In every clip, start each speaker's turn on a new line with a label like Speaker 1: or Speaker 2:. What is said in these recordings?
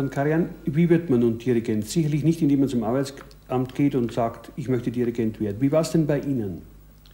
Speaker 1: van Karajan, wie wird man nun Dirigent? Sicherlich nicht, indem man zum Arbeitsamt geht und sagt, ich möchte Dirigent werden. Wie war es denn bei Ihnen?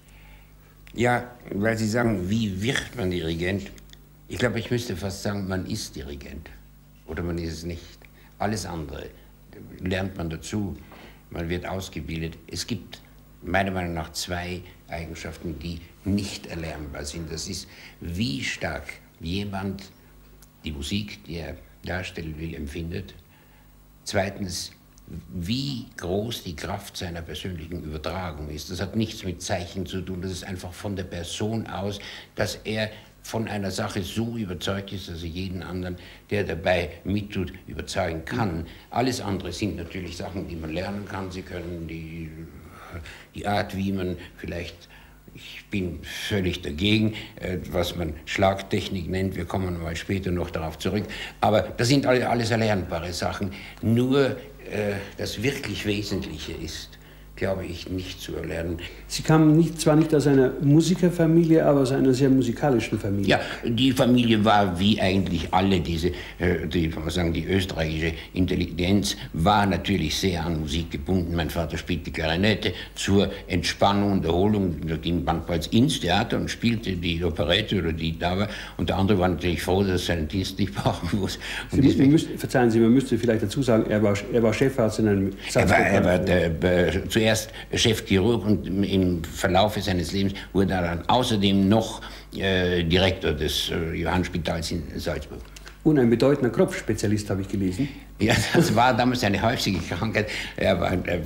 Speaker 2: Ja, weil Sie sagen, wie wird man Dirigent? Ich glaube, ich müsste fast sagen, man ist Dirigent. Oder man ist es nicht. Alles andere lernt man dazu, man wird ausgebildet. Es gibt meiner Meinung nach zwei Eigenschaften, die nicht erlernbar sind. Das ist, wie stark jemand die Musik, die er darstellen will, empfindet. Zweitens, wie groß die Kraft seiner persönlichen Übertragung ist. Das hat nichts mit Zeichen zu tun, das ist einfach von der Person aus, dass er von einer Sache so überzeugt ist, dass er jeden anderen, der dabei mittut, überzeugen kann. Alles andere sind natürlich Sachen, die man lernen kann. Sie können die Art, wie man vielleicht, ich bin völlig dagegen, was man Schlagtechnik nennt, wir kommen mal später noch darauf zurück, aber das sind alles erlernbare Sachen. Nur das wirklich Wesentliche ist, glaube ich, nicht zu erlernen.
Speaker 1: Sie kamen zwar nicht aus einer Musikerfamilie, aber aus einer sehr musikalischen Familie.
Speaker 2: Ja, die Familie war wie eigentlich alle die österreichische Intelligenz war natürlich sehr an Musik gebunden. Mein Vater spielte Klarinette zur Entspannung und Erholung. Da ging manchmal ins Theater und spielte die Operette oder die da war. Und der andere war natürlich froh, dass er seinen Dienst nicht brauchen muss.
Speaker 1: Verzeihen Sie, man müsste vielleicht dazu sagen, er war Chefarzt in einem
Speaker 2: Er war zuerst Chefchirurg und im Verlauf seines Lebens wurde er dann außerdem noch Direktor des Johannspitals in Salzburg.
Speaker 1: Und ein bedeutender Kopfspezialist, habe ich gelesen.
Speaker 2: Ja, das war damals eine häufige Krankheit. Er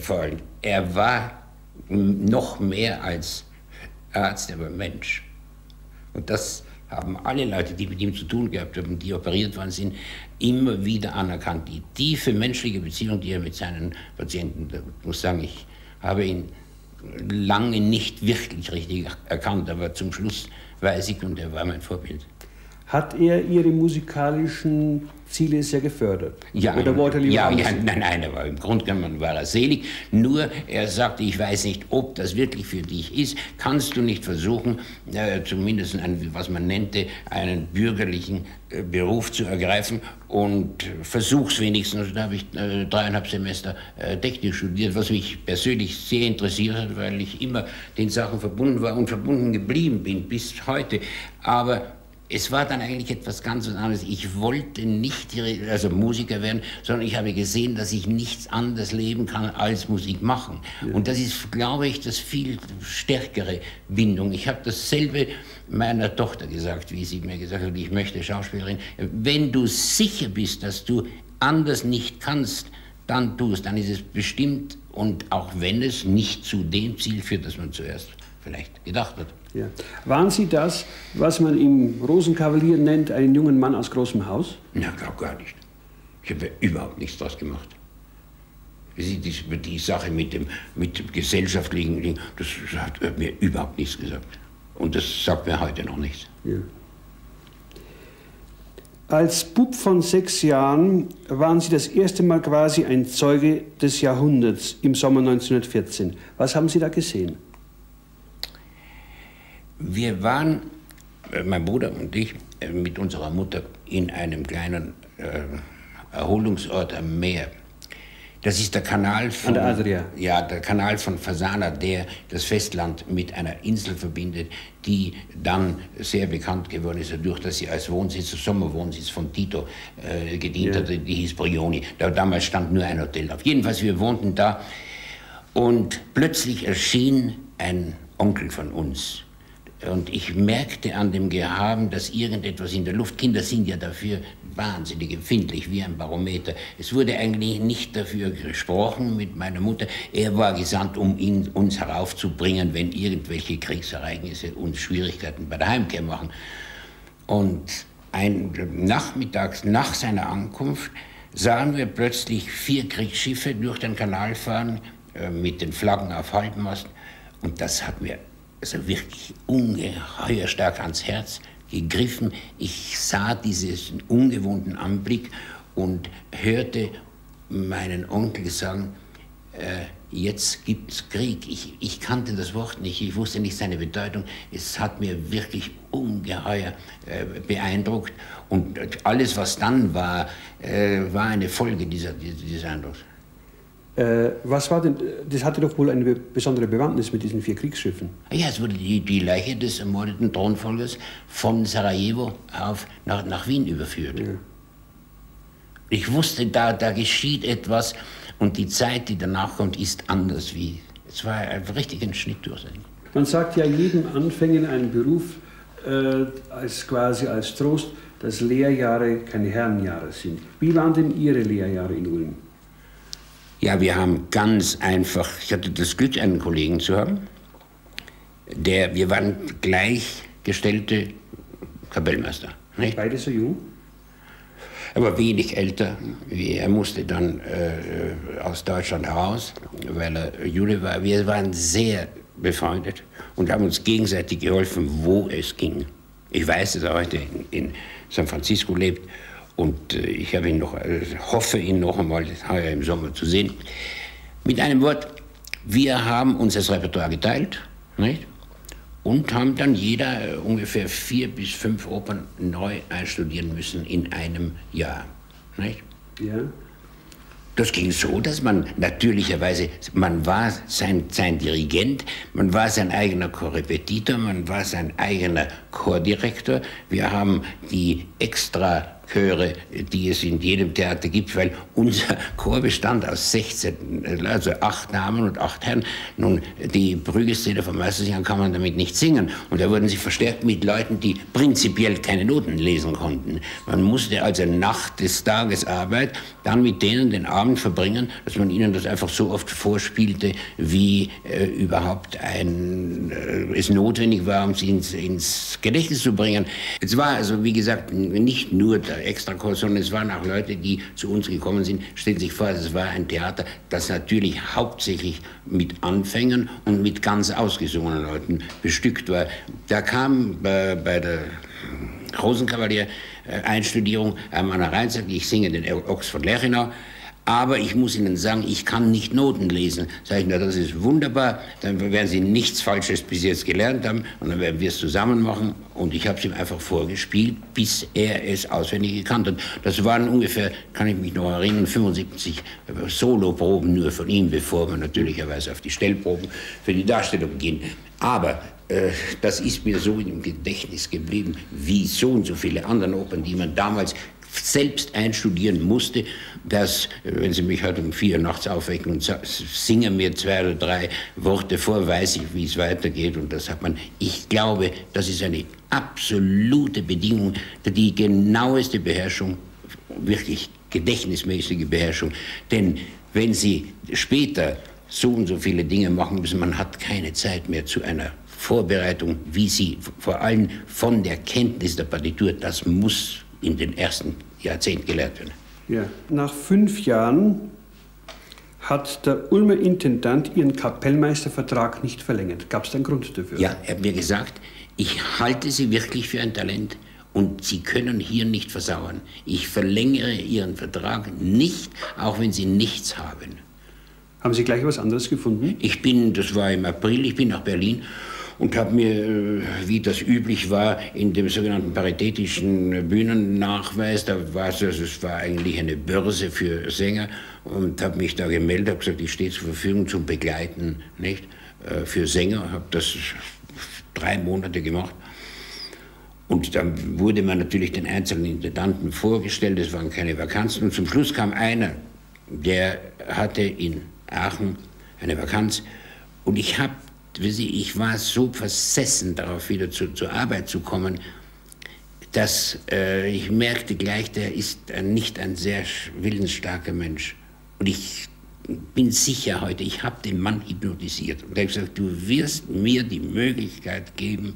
Speaker 2: war noch mehr als Arzt, er war Mensch. Und das haben alle Leute, die mit ihm zu tun gehabt haben, die operiert worden sind, immer wieder anerkannt. Die tiefe menschliche Beziehung, die er mit seinen Patienten, ich muss sagen, ich habe ihn lange nicht wirklich richtig erkannt, aber zum Schluss weiß ich, und er war mein Vorbild.
Speaker 1: Hat er Ihre musikalischen Ziele sehr gefördert?
Speaker 2: Ja,
Speaker 1: oder wollte er lieber
Speaker 2: nein, er war im Grunde genommen war er selig. Nur er sagte, ich weiß nicht, ob das wirklich für dich ist. Kannst du nicht versuchen, zumindest was man nannte, einen bürgerlichen Beruf zu ergreifen und versuch's wenigstens. Da habe ich 3,5 Semester Technik studiert, was mich persönlich sehr interessiert hat, weil ich immer den Sachen verbunden war und verbunden geblieben bin bis heute. Aber es war dann eigentlich etwas ganz anderes. Ich wollte nicht Musiker werden, sondern ich habe gesehen, dass ich nichts anderes leben kann als Musik machen. Ja. Und das ist, glaube ich, das viel stärkere Bindung. Ich habe dasselbe meiner Tochter gesagt, wie sie mir gesagt hat, ich möchte Schauspielerin. Wenn du sicher bist, dass du anders nicht kannst, dann tust, dann ist es bestimmt, und auch wenn es nicht zu dem Ziel führt, das man zuerst vielleicht gedacht hat.
Speaker 1: Ja. Waren Sie das, was man im Rosenkavalier nennt, einen jungen Mann aus großem Haus?
Speaker 2: Na, gar nicht. Ich habe überhaupt nichts draus gemacht. Die Sache mit dem gesellschaftlichen Ding, das hat mir überhaupt nichts gesagt. Und das sagt mir heute noch nichts.
Speaker 1: Ja. Als Bub von 6 Jahren waren Sie das erste Mal quasi ein Zeuge des Jahrhunderts im Sommer 1914. Was haben Sie da gesehen?
Speaker 2: Wir waren, mein Bruder und ich, mit unserer Mutter in einem kleinen Erholungsort am Meer. Das ist der Kanal von...
Speaker 1: An der Adria.
Speaker 2: Ja, der Kanal von Fasana, der das Festland mit einer Insel verbindet, die dann sehr bekannt geworden ist, dadurch, dass sie als Wohnsitz, Sommerwohnsitz von Tito gedient hatte, die hieß Brioni. Damals stand nur ein Hotel auf. Jedenfalls, wir wohnten da und plötzlich erschien ein Onkel von uns. Und ich merkte an dem Gehaben, dass irgendetwas in der Luft, Kinder sind ja dafür wahnsinnig empfindlich, wie ein Barometer. Es wurde eigentlich nicht dafür gesprochen mit meiner Mutter. Er war gesandt, um uns heraufzubringen, wenn irgendwelche Kriegsereignisse uns Schwierigkeiten bei der Heimkehr machen. Und nachmittags nach seiner Ankunft sahen wir plötzlich 4 Kriegsschiffe durch den Kanal fahren, mit den Flaggen auf Halbmast. Und das hat mir also wirklich ungeheuer stark ans Herz gegriffen. Ich sah diesen ungewohnten Anblick und hörte meinen Onkel sagen, jetzt gibt es Krieg. Ich kannte das Wort nicht, ich wusste nicht seine Bedeutung. Es hat mir wirklich ungeheuer beeindruckt. Und alles, was dann war, war eine Folge dieses Eindrucks.
Speaker 1: Was war denn, das hatte doch wohl eine besondere Bewandtnis mit diesen 4 Kriegsschiffen.
Speaker 2: Ja, es wurde die Leiche des ermordeten Thronfolgers von Sarajevo nach Wien überführt. Ja. Ich wusste, da geschieht etwas und die Zeit, die danach kommt, ist anders wie. Es war richtig ein Schnitt durch.
Speaker 1: Man sagt ja jedem Anfänger in einem Beruf quasi als Trost, dass Lehrjahre keine Herrenjahre sind. Wie waren denn Ihre Lehrjahre in Ulm?
Speaker 2: Ja, wir haben ganz einfach, ich hatte das Glück, einen Kollegen zu haben, wir waren gleichgestellte Kapellmeister. Nicht?
Speaker 1: Beide so jung?
Speaker 2: Er war wenig älter. Er musste dann aus Deutschland heraus, weil er Jude war. Wir waren sehr befreundet und haben uns gegenseitig geholfen, wo es ging. Ich weiß, dass er heute in San Francisco lebt. Und ich habe hoffe, ihn noch einmal heuer im Sommer zu sehen. Mit einem Wort, wir haben uns das Repertoire geteilt, nicht? Und haben dann jeder ungefähr 4 bis 5 Opern neu einstudieren müssen in einem Jahr. Nicht?
Speaker 1: Ja.
Speaker 2: Das ging so, dass man natürlicherweise, man war sein Dirigent, man war sein eigener Chorrepetitor, man war sein eigener Chordirektor. Wir haben die Extrachöre, die es in jedem Theater gibt, weil unser Chor bestand aus 16, also 8 Damen und 8 Herren. Nun, die Prügelszene vom Meistersinger kann man damit nicht singen. Und da wurden sie verstärkt mit Leuten, die prinzipiell keine Noten lesen konnten. Man musste also nach des Tages Arbeit dann mit denen den Abend verbringen, dass man ihnen das einfach so oft vorspielte, wie überhaupt es notwendig war, um sie ins Gedächtnis zu bringen. Es war also, wie gesagt, nicht nur der Extrachor, sondern es waren auch Leute, die zu uns gekommen sind. Stellen Sie sich vor, es war ein Theater, das natürlich hauptsächlich mit Anfängern und mit ganz ausgesungenen Leuten bestückt war. Da kam bei der Rosenkavalier-Einstudierung ein Mann herein und sagte, ich singe den Ochs von Lerchenau, aber ich muss Ihnen sagen, ich kann nicht Noten lesen. Sag ich, na, das ist wunderbar, dann werden Sie nichts Falsches bis jetzt gelernt haben und dann werden wir es zusammen machen. Und ich habe es ihm einfach vorgespielt, bis er es auswendig gekannt hat. Das waren ungefähr, kann ich mich noch erinnern, 75 Soloproben nur von ihm, bevor wir natürlicherweise auf die Stellproben für die Darstellung gehen. Aber das ist mir so im Gedächtnis geblieben, wie so und so viele andere Opern, die man damals selbst einstudieren musste, dass, wenn Sie mich heute um 4 Uhr nachts aufwecken und singen mir 2 oder 3 Worte vor, weiß ich, wie es weitergeht. Und das hat man, ich glaube, das ist eine absolute Bedingung, die genaueste Beherrschung, wirklich gedächtnismäßige Beherrschung. Denn wenn Sie später so und so viele Dinge machen müssen, man hat keine Zeit mehr zu einer Vorbereitung, wie sie vor allem von der Kenntnis der Partitur, das muss in den ersten Jahrzehnten gelernt werden.
Speaker 1: Ja. Nach 5 Jahren hat der Ulmer Intendant Ihren Kapellmeistervertrag nicht verlängert. Gab es da einen Grund dafür?
Speaker 2: Ja, er hat mir gesagt, ich halte Sie wirklich für ein Talent und Sie können hier nicht versauern. Ich verlängere Ihren Vertrag nicht, auch wenn Sie nichts haben.
Speaker 1: Haben Sie gleich was anderes gefunden?
Speaker 2: Das war im April, ich bin nach Berlin und habe mir, wie das üblich war, in dem sogenannten paritätischen Bühnennachweis, es war eigentlich eine Börse für Sänger, und habe mich da gemeldet, habe gesagt, ich stehe zur Verfügung zum Begleiten, nicht, für Sänger, habe das 3 Monate gemacht. Und dann wurde man natürlich den einzelnen Intendanten vorgestellt, es waren keine Vakanzen, und zum Schluss kam einer, der hatte in Aachen eine Vakanz, und ich war so versessen darauf, wieder zur Arbeit zu kommen, dass ich merkte gleich, der ist nicht ein sehr willensstarker Mensch. Und ich bin sicher heute, ich habe den Mann hypnotisiert. Und er hat gesagt, du wirst mir die Möglichkeit geben,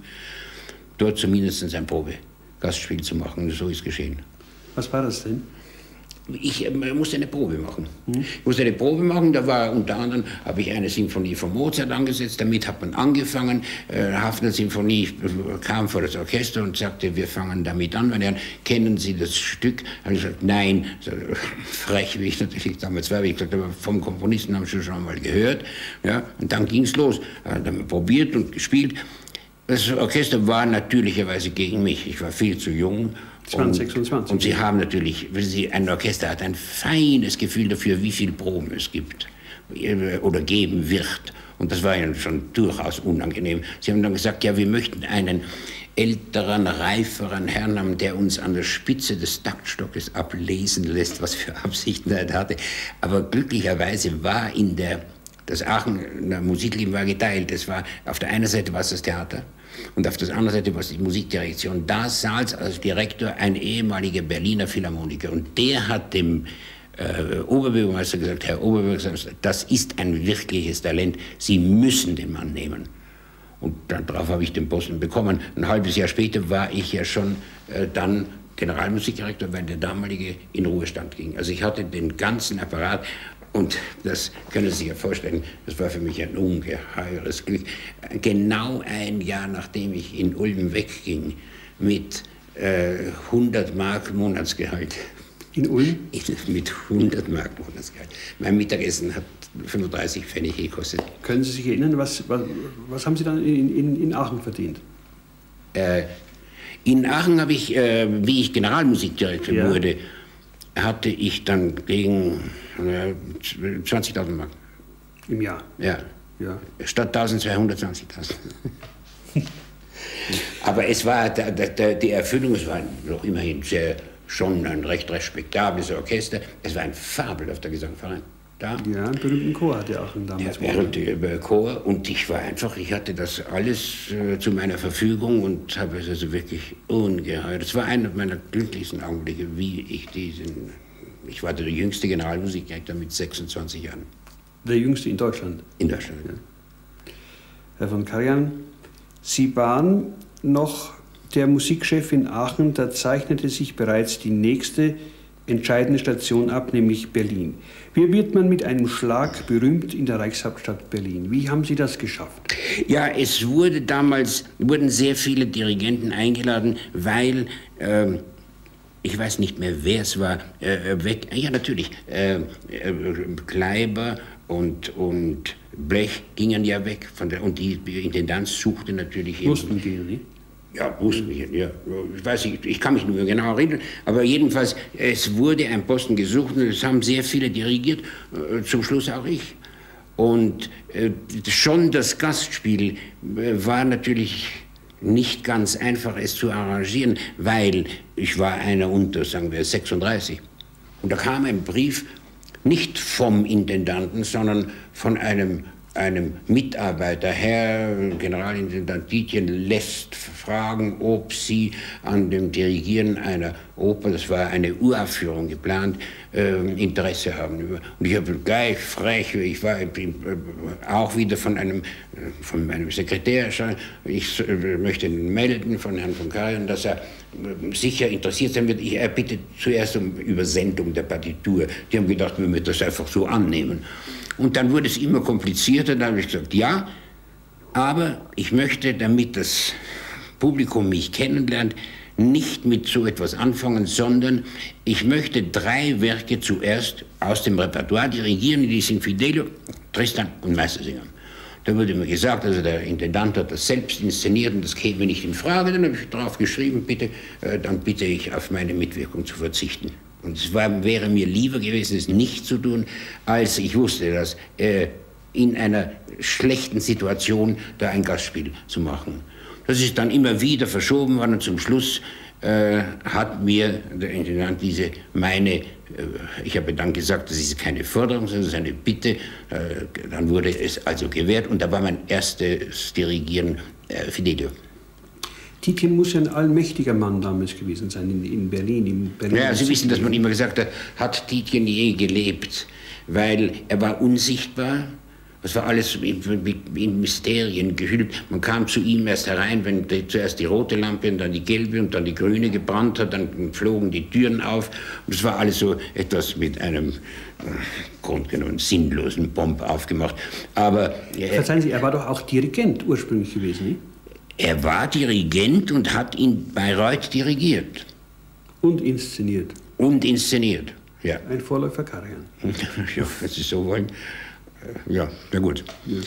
Speaker 2: dort zumindest ein Probegastspiel zu machen. Und so ist geschehen.
Speaker 1: Was war das denn?
Speaker 2: Ich musste eine Probe machen. Ich musste eine Probe machen, da war unter anderem, habe ich eine Sinfonie von Mozart angesetzt, damit hat man angefangen. Hafner Sinfonie kam vor das Orchester und sagte, wir fangen damit an. Meine Herren, kennen Sie das Stück? Habe ich gesagt, nein. So, frech, wie ich natürlich damals war, wie ich gesagt habe, vom Komponisten haben Sie schon mal gehört. Ja, und dann ging es los. Dann haben wir probiert und gespielt. Das Orchester war natürlicherweise gegen mich. Ich war viel zu jung.
Speaker 1: 26.
Speaker 2: Und Sie haben natürlich, ein Orchester hat ein feines Gefühl dafür, wie viel Proben es gibt oder geben wird. Und das war Ihnen schon durchaus unangenehm. Sie haben dann gesagt, ja, wir möchten einen älteren, reiferen Herrn haben, der uns an der Spitze des Taktstockes ablesen lässt, was für Absichten er hatte. Aber glücklicherweise war das Aachener Musikleben war geteilt. Es war, auf der einen Seite war es das Theater und auf der anderen Seite war es die Musikdirektion. Da saß als Direktor ein ehemaliger Berliner Philharmoniker und der hat dem Oberbürgermeister gesagt, Herr Oberbürgermeister, das ist ein wirkliches Talent, Sie müssen den Mann nehmen. Und darauf habe ich den Posten bekommen. Ein halbes Jahr später war ich ja schon dann Generalmusikdirektor, weil der damalige in Ruhestand ging. Also ich hatte den ganzen Apparat. Und das können Sie sich ja vorstellen, das war für mich ein ungeheures Glück. Genau ein Jahr, nachdem ich in Ulm wegging, mit 100 Mark Monatsgehalt.
Speaker 1: In Ulm?
Speaker 2: Mit 100 Mark Monatsgehalt. Mein Mittagessen hat 35 Pfennig gekostet.
Speaker 1: Können Sie sich erinnern, was haben Sie dann in Aachen verdient?
Speaker 2: In Aachen habe ich, wie ich Generalmusikdirektor wurde, hatte ich dann gegen 20.000 Mark.
Speaker 1: Im Jahr?
Speaker 2: Ja. Statt 1.220.000. Aber es war, die Erfüllung, es war noch immerhin schon ein recht respektables Orchester. Es war ein fabelhafter Gesangverein. Da.
Speaker 1: Ja, einen berühmten Chor hatte Aachen damals.
Speaker 2: Ja, berühmte Chor. Und ich hatte das alles zu meiner Verfügung und habe es also wirklich ungeheuer. Das war einer meiner glücklichsten Augenblicke, ich war der jüngste Generalmusikdirektor mit 26 Jahren.
Speaker 1: Der jüngste in Deutschland?
Speaker 2: In Deutschland, ja.
Speaker 1: Herr von Karajan, Sie waren noch der Musikchef in Aachen, da zeichnete sich bereits die nächste entscheidende Station ab, nämlich Berlin. Wie wird man mit einem Schlag berühmt in der Reichshauptstadt Berlin? Wie haben Sie das geschafft?
Speaker 2: Ja, wurden sehr viele Dirigenten eingeladen, weil, ich weiß nicht mehr, wer es war, ja natürlich, Kleiber und Blech gingen ja weg, und die Intendanz suchte natürlich...
Speaker 1: Mussten gehen, nicht?
Speaker 2: Ja, mussten wir, ja. Ich weiß nicht, ich kann mich nicht mehr genau erinnern, aber jedenfalls, es wurde ein Posten gesucht und es haben sehr viele dirigiert, zum Schluss auch ich. Und schon das Gastspiel war natürlich nicht ganz einfach, es zu arrangieren, weil ich war einer unter, sagen wir, 36. Und da kam ein Brief, nicht vom Intendanten, sondern von einem Mitarbeiter, Herr Generalintendant Tietjen, lässt fragen, ob Sie an dem Dirigieren einer Oper, das war eine Uraufführung geplant, Interesse haben. Und ich habe gleich frech, ich war auch wieder von meinem Sekretär, ich möchte melden von Herrn von Karajan, dass er sicher interessiert sein wird. Er bittet zuerst um Übersendung der Partitur. Die haben gedacht, wir müssen das einfach so annehmen. Und dann wurde es immer komplizierter, da habe ich gesagt, ja, aber ich möchte, damit das Publikum mich kennenlernt, nicht mit so etwas anfangen, sondern ich möchte 3 Werke zuerst aus dem Repertoire dirigieren, die sind Fidelio, Tristan und Meistersinger. Da wurde mir gesagt, also der Intendant hat das selbst inszeniert und das käme nicht in Frage. Dann habe ich drauf geschrieben, bitte, dann bitte ich auf meine Mitwirkung zu verzichten. Und es wäre mir lieber gewesen, es nicht zu tun, als ich wusste, dass in einer schlechten Situation da ein Gastspiel zu machen. Das ist dann immer wieder verschoben worden und zum Schluss hat mir der Intendant ich habe dann gesagt, das ist keine Forderung, sondern das ist eine Bitte. Dann wurde es also gewährt und da war mein erstes Dirigieren Fidelio.
Speaker 1: Tietjen muss ja ein allmächtiger Mann damals gewesen sein in Berlin.
Speaker 2: Ja, Sie wissen, dass man immer gesagt hat Tietjen je gelebt, weil er war unsichtbar. Das war alles in Mysterien gehüllt. Man kam zu ihm erst herein, wenn zuerst die rote Lampe und dann die gelbe und dann die grüne gebrannt hat, dann flogen die Türen auf. Und es war alles so etwas mit einem grundgenommen sinnlosen Bomb aufgemacht. Aber
Speaker 1: verzeihen Sie, er war doch auch Dirigent ursprünglich gewesen, nicht?
Speaker 2: Er war Dirigent und hat in Bayreuth dirigiert.
Speaker 1: Und inszeniert.
Speaker 2: Und inszeniert, ja.
Speaker 1: Ein Vorläufer Karajan.
Speaker 2: Ja, wenn Sie so wollen. Ja, na gut. Ja.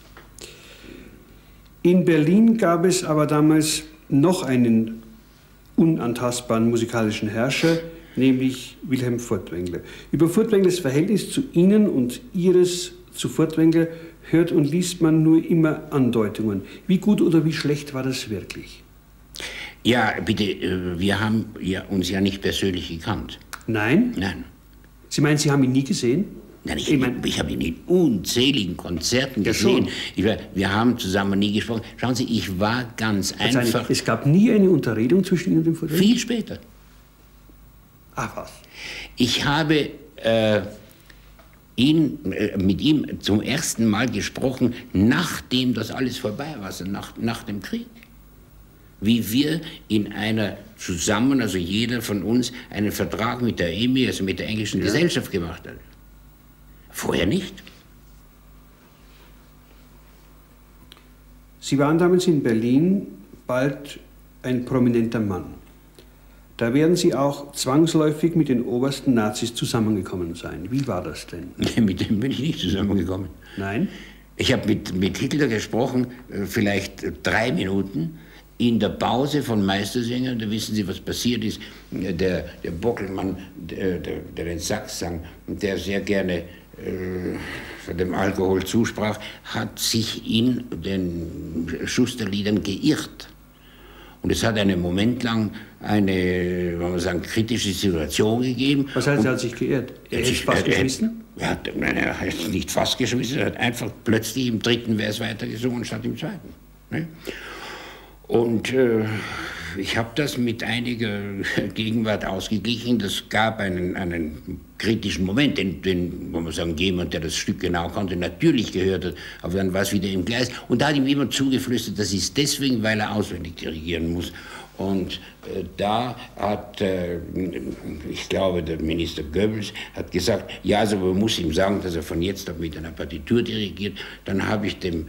Speaker 1: In Berlin gab es aber damals noch einen unantastbaren musikalischen Herrscher, nämlich Wilhelm Furtwängler. Über Furtwänglers Verhältnis zu Ihnen und Ihres zu Furtwängler hört und liest man nur immer Andeutungen. Wie gut oder wie schlecht war das wirklich?
Speaker 2: Ja, bitte, wir haben uns ja nicht persönlich gekannt.
Speaker 1: Nein?
Speaker 2: Nein.
Speaker 1: Sie meinen, Sie haben ihn nie gesehen?
Speaker 2: Nein, ich habe ihn in unzähligen Konzerten gesehen. Wir haben zusammen nie gesprochen. Schauen Sie, ich war ganz einfach...
Speaker 1: Es gab nie eine Unterredung zwischen Ihnen und dem Furtwängler?
Speaker 2: Viel später.
Speaker 1: Ach was.
Speaker 2: Ich habe mit ihm zum ersten Mal gesprochen, nachdem das alles vorbei war, also nach dem Krieg. Wie wir in einer zusammen, also jeder von uns, einen Vertrag mit der EMI, also mit der englischen Gesellschaft gemacht hat. Vorher nicht.
Speaker 1: Sie waren damals in Berlin bald ein prominenter Mann. Da werden Sie auch zwangsläufig mit den obersten Nazis zusammengekommen sein. Wie war das denn?
Speaker 2: Mit dem bin ich nicht zusammengekommen.
Speaker 1: Nein?
Speaker 2: Ich habe mit Hitler gesprochen, vielleicht 3 Minuten. In der Pause von Meistersängern, da wissen Sie, was passiert ist. Der Bockelmann, der den Sax sang, der sehr gerne dem Alkohol zusprach, hat sich in den Schusterliedern geirrt. Und es hat einen Moment lang eine, wollen wir sagen, kritische Situation gegeben.
Speaker 1: Was heißt, er hat sich geirrt? Er ist fast geschmissen?
Speaker 2: Er hat nicht fast geschmissen, er hat einfach plötzlich im 3. Vers weitergesungen statt im 2. Ne? Und ich habe das mit einiger Gegenwart ausgeglichen. Das gab einen kritischen Moment, den, wo man sagen, jemand, der das Stück genau kannte, natürlich gehört hat, aber dann war es wieder im Gleis. Und da hat ihm jemand zugeflüstert, das ist deswegen, weil er auswendig dirigieren muss. Und da hat, ich glaube, der Minister Goebbels hat gesagt, ja, also man muss ihm sagen, dass er von jetzt ab mit einer Partitur dirigiert. Dann habe ich dem,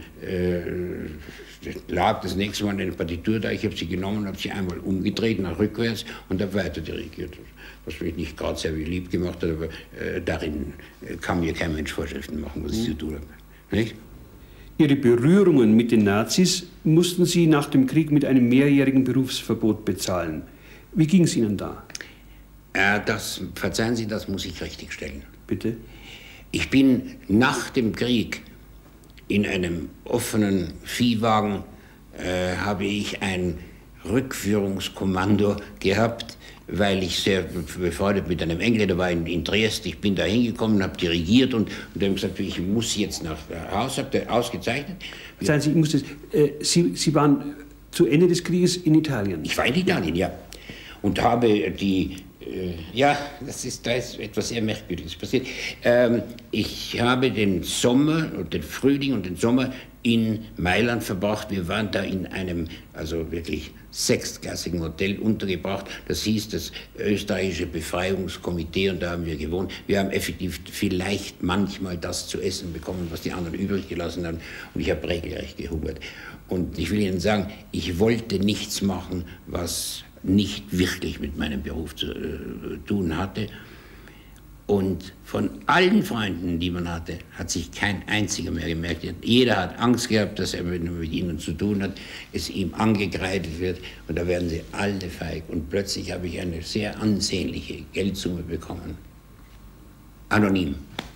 Speaker 2: lag das nächste Mal eine Partitur da, ich habe sie genommen, habe sie einmal umgedreht nach rückwärts und habe weiter dirigiert. Was mich nicht gerade sehr lieb gemacht hat, aber darin kann mir kein Mensch Vorschriften machen, was ich zu tun habe. Nicht?
Speaker 1: Ihre Berührungen mit den Nazis mussten Sie nach dem Krieg mit einem mehrjährigen Berufsverbot bezahlen. Wie ging es Ihnen da?
Speaker 2: Verzeihen Sie, das muss ich richtigstellen.
Speaker 1: Bitte?
Speaker 2: Ich bin nach dem Krieg in einem offenen Viehwagen, habe ich ein Rückführungskommando gehabt, weil ich sehr befreundet mit einem Engländer war in Triest. Ich bin da hingekommen, habe dirigiert und habe gesagt, ich muss jetzt nach Hause, habe der ausgezeichnet.
Speaker 1: Seien Sie, Sie waren zu Ende des Krieges in Italien?
Speaker 2: Ich war in Italien, ja. Und habe ja, da ist etwas sehr Merkwürdiges passiert. Ich habe den Sommer, den Frühling und den Sommer in Mailand verbracht. Wir waren da in einem, also wirklich 6-klassigen Hotel untergebracht. Das hieß das österreichische Befreiungskomitee und da haben wir gewohnt. Wir haben effektiv vielleicht manchmal das zu essen bekommen, was die anderen übrig gelassen haben. Und ich habe regelrecht gehungert. Und ich will Ihnen sagen, ich wollte nichts machen, was nicht wirklich mit meinem Beruf zu tun hatte. Und von allen Freunden, die man hatte, hat sich kein einziger mehr gemerkt. Jeder hat Angst gehabt, dass er, wenn er mit ihnen zu tun hat, es ihm angekreidet wird. Und da werden sie alle feig. Und plötzlich habe ich eine sehr ansehnliche Geldsumme bekommen. Anonym.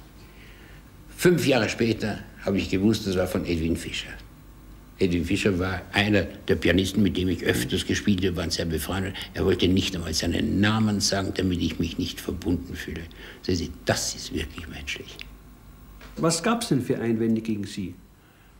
Speaker 2: 5 Jahre später habe ich gewusst, das war von Edwin Fischer. Edwin Fischer war einer der Pianisten, mit dem ich öfters gespielt habe, waren sehr befreundet. Er wollte nicht einmal seinen Namen sagen, damit ich mich nicht verbunden fühle. Das ist wirklich menschlich.
Speaker 1: Was gab es denn für Einwände gegen Sie?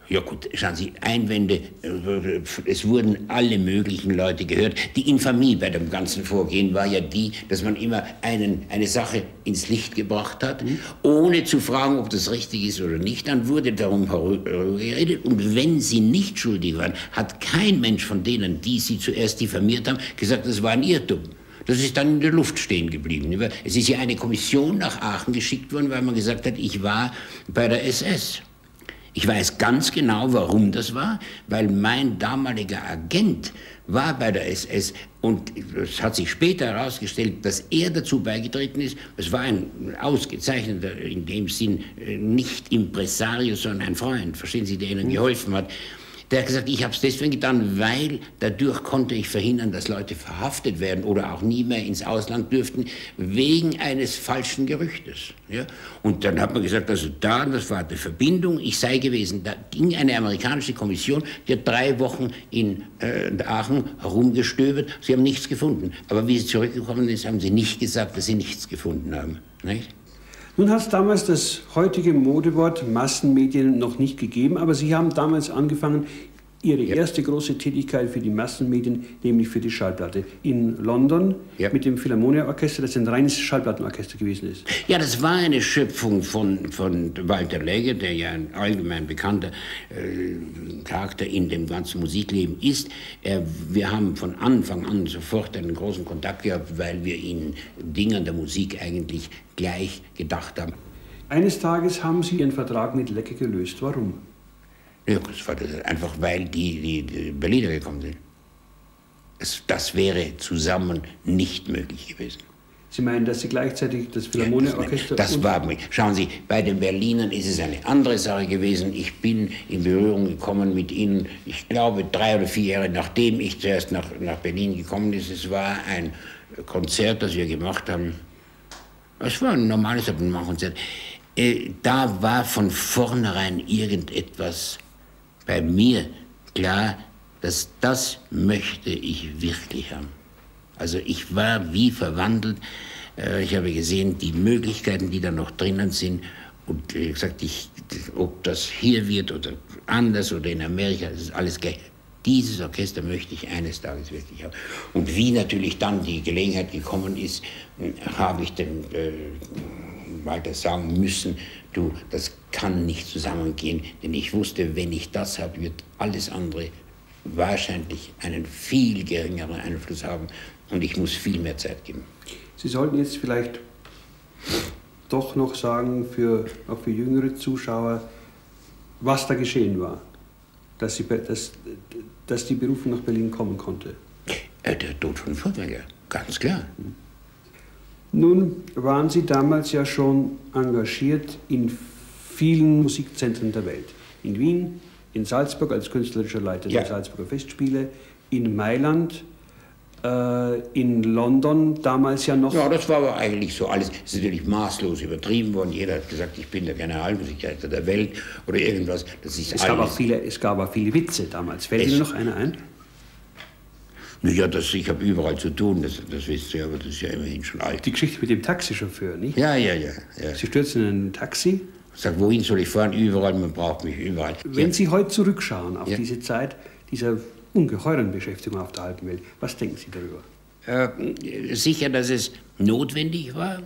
Speaker 2: Ja gut, schauen Sie, Einwände, es wurden alle möglichen Leute gehört. Die Infamie bei dem ganzen Vorgehen war ja die, dass man immer eine Sache ins Licht gebracht hat, ohne zu fragen, ob das richtig ist oder nicht. Dann wurde darum geredet und wenn sie nicht schuldig waren, hat kein Mensch von denen, die sie zuerst diffamiert haben, gesagt, das war ein Irrtum. Das ist dann in der Luft stehen geblieben. Es ist ja eine Kommission nach Aachen geschickt worden, weil man gesagt hat, ich war bei der SS. Ich weiß ganz genau, warum das war, weil mein damaliger Agent war bei der SS und es hat sich später herausgestellt, dass er dazu beigetreten ist. Es war ein ausgezeichneter, in dem Sinn nicht Impresario, sondern ein Freund, verstehen Sie, der ihnen geholfen hat. Der hat gesagt, ich habe es deswegen getan, weil dadurch konnte ich verhindern, dass Leute verhaftet werden oder auch nie mehr ins Ausland dürften, wegen eines falschen Gerüchtes. Ja? Und dann hat man gesagt, also das war die Verbindung, ich sei gewesen. Da ging eine amerikanische Kommission, die hat 3 Wochen in Aachen herumgestöbert, sie haben nichts gefunden. Aber wie sie zurückgekommen ist, haben sie nicht gesagt, dass sie nichts gefunden haben. Nicht?
Speaker 1: Nun hat es damals das heutige Modewort Massenmedien noch nicht gegeben, aber Sie haben damals angefangen, Ihre erste große Tätigkeit für die Massenmedien, nämlich für die Schallplatte, in London mit dem Philharmonia Orchester, das ein reines Schallplattenorchester gewesen ist.
Speaker 2: Ja, das war eine Schöpfung von Walter Legge, der ja ein allgemein bekannter Charakter in dem ganzen Musikleben ist. Wir haben von Anfang an sofort einen großen Kontakt gehabt, weil wir in Dingen der Musik eigentlich gleich gedacht haben.
Speaker 1: Eines Tages haben Sie Ihren Vertrag mit Legge gelöst. Warum?
Speaker 2: Ja, das war einfach, weil die Berliner gekommen sind. Das wäre zusammen nicht möglich gewesen.
Speaker 1: Sie meinen, dass Sie gleichzeitig das Philharmonia-Orchester...
Speaker 2: Das war mir. Schauen Sie, bei den Berlinern ist es eine andere Sache gewesen. Ich bin in Berührung gekommen mit ihnen, ich glaube 3 oder 4 Jahre nachdem ich zuerst nach Berlin gekommen bin. Es war ein Konzert, das wir gemacht haben. Es war ein normales Abendmahlkonzert. Da war von vornherein irgendetwas bei mir klar, dass das möchte ich wirklich haben. Also ich war wie verwandelt. Ich habe gesehen, die Möglichkeiten, die da noch drinnen sind. Und gesagt, ob das hier wird oder anders oder in Amerika, das ist alles gleich. Dieses Orchester möchte ich eines Tages wirklich haben. Und wie natürlich dann die Gelegenheit gekommen ist, habe ich dem Walter sagen müssen, du, das kann nicht zusammengehen, denn ich wusste, wenn ich das habe, wird alles andere wahrscheinlich einen viel geringeren Einfluss haben und ich muss viel mehr Zeit geben.
Speaker 1: Sie sollten jetzt vielleicht doch noch sagen, auch für jüngere Zuschauer, was da geschehen war, dass die Berufung nach Berlin kommen konnte.
Speaker 2: Der Tod von Furtwängler, ganz klar.
Speaker 1: Nun waren Sie damals ja schon engagiert in vielen Musikzentren der Welt. In Wien, in Salzburg als künstlerischer Leiter der Salzburger Festspiele, in Mailand, in London damals ja noch.
Speaker 2: Ja, das war aber eigentlich so alles. Es ist natürlich maßlos übertrieben worden. Jeder hat gesagt, ich bin der Generalmusikdirektor der Welt oder irgendwas. Das ist
Speaker 1: es gab auch viele Witze damals. Fällt Ihnen noch einer ein?
Speaker 2: Ja, ich habe überall zu tun, das wisst ihr, aber das ist ja immerhin schon alt.
Speaker 1: Die Geschichte mit dem Taxichauffeur, nicht?
Speaker 2: Ja.
Speaker 1: Sie stürzen in ein Taxi.
Speaker 2: Sagt, wohin soll ich fahren? Überall, man braucht mich überall.
Speaker 1: Wenn Sie heute zurückschauen auf diese Zeit, dieser ungeheuren Beschäftigung auf der halben Welt, was denken Sie darüber?
Speaker 2: Sicher, dass es notwendig war,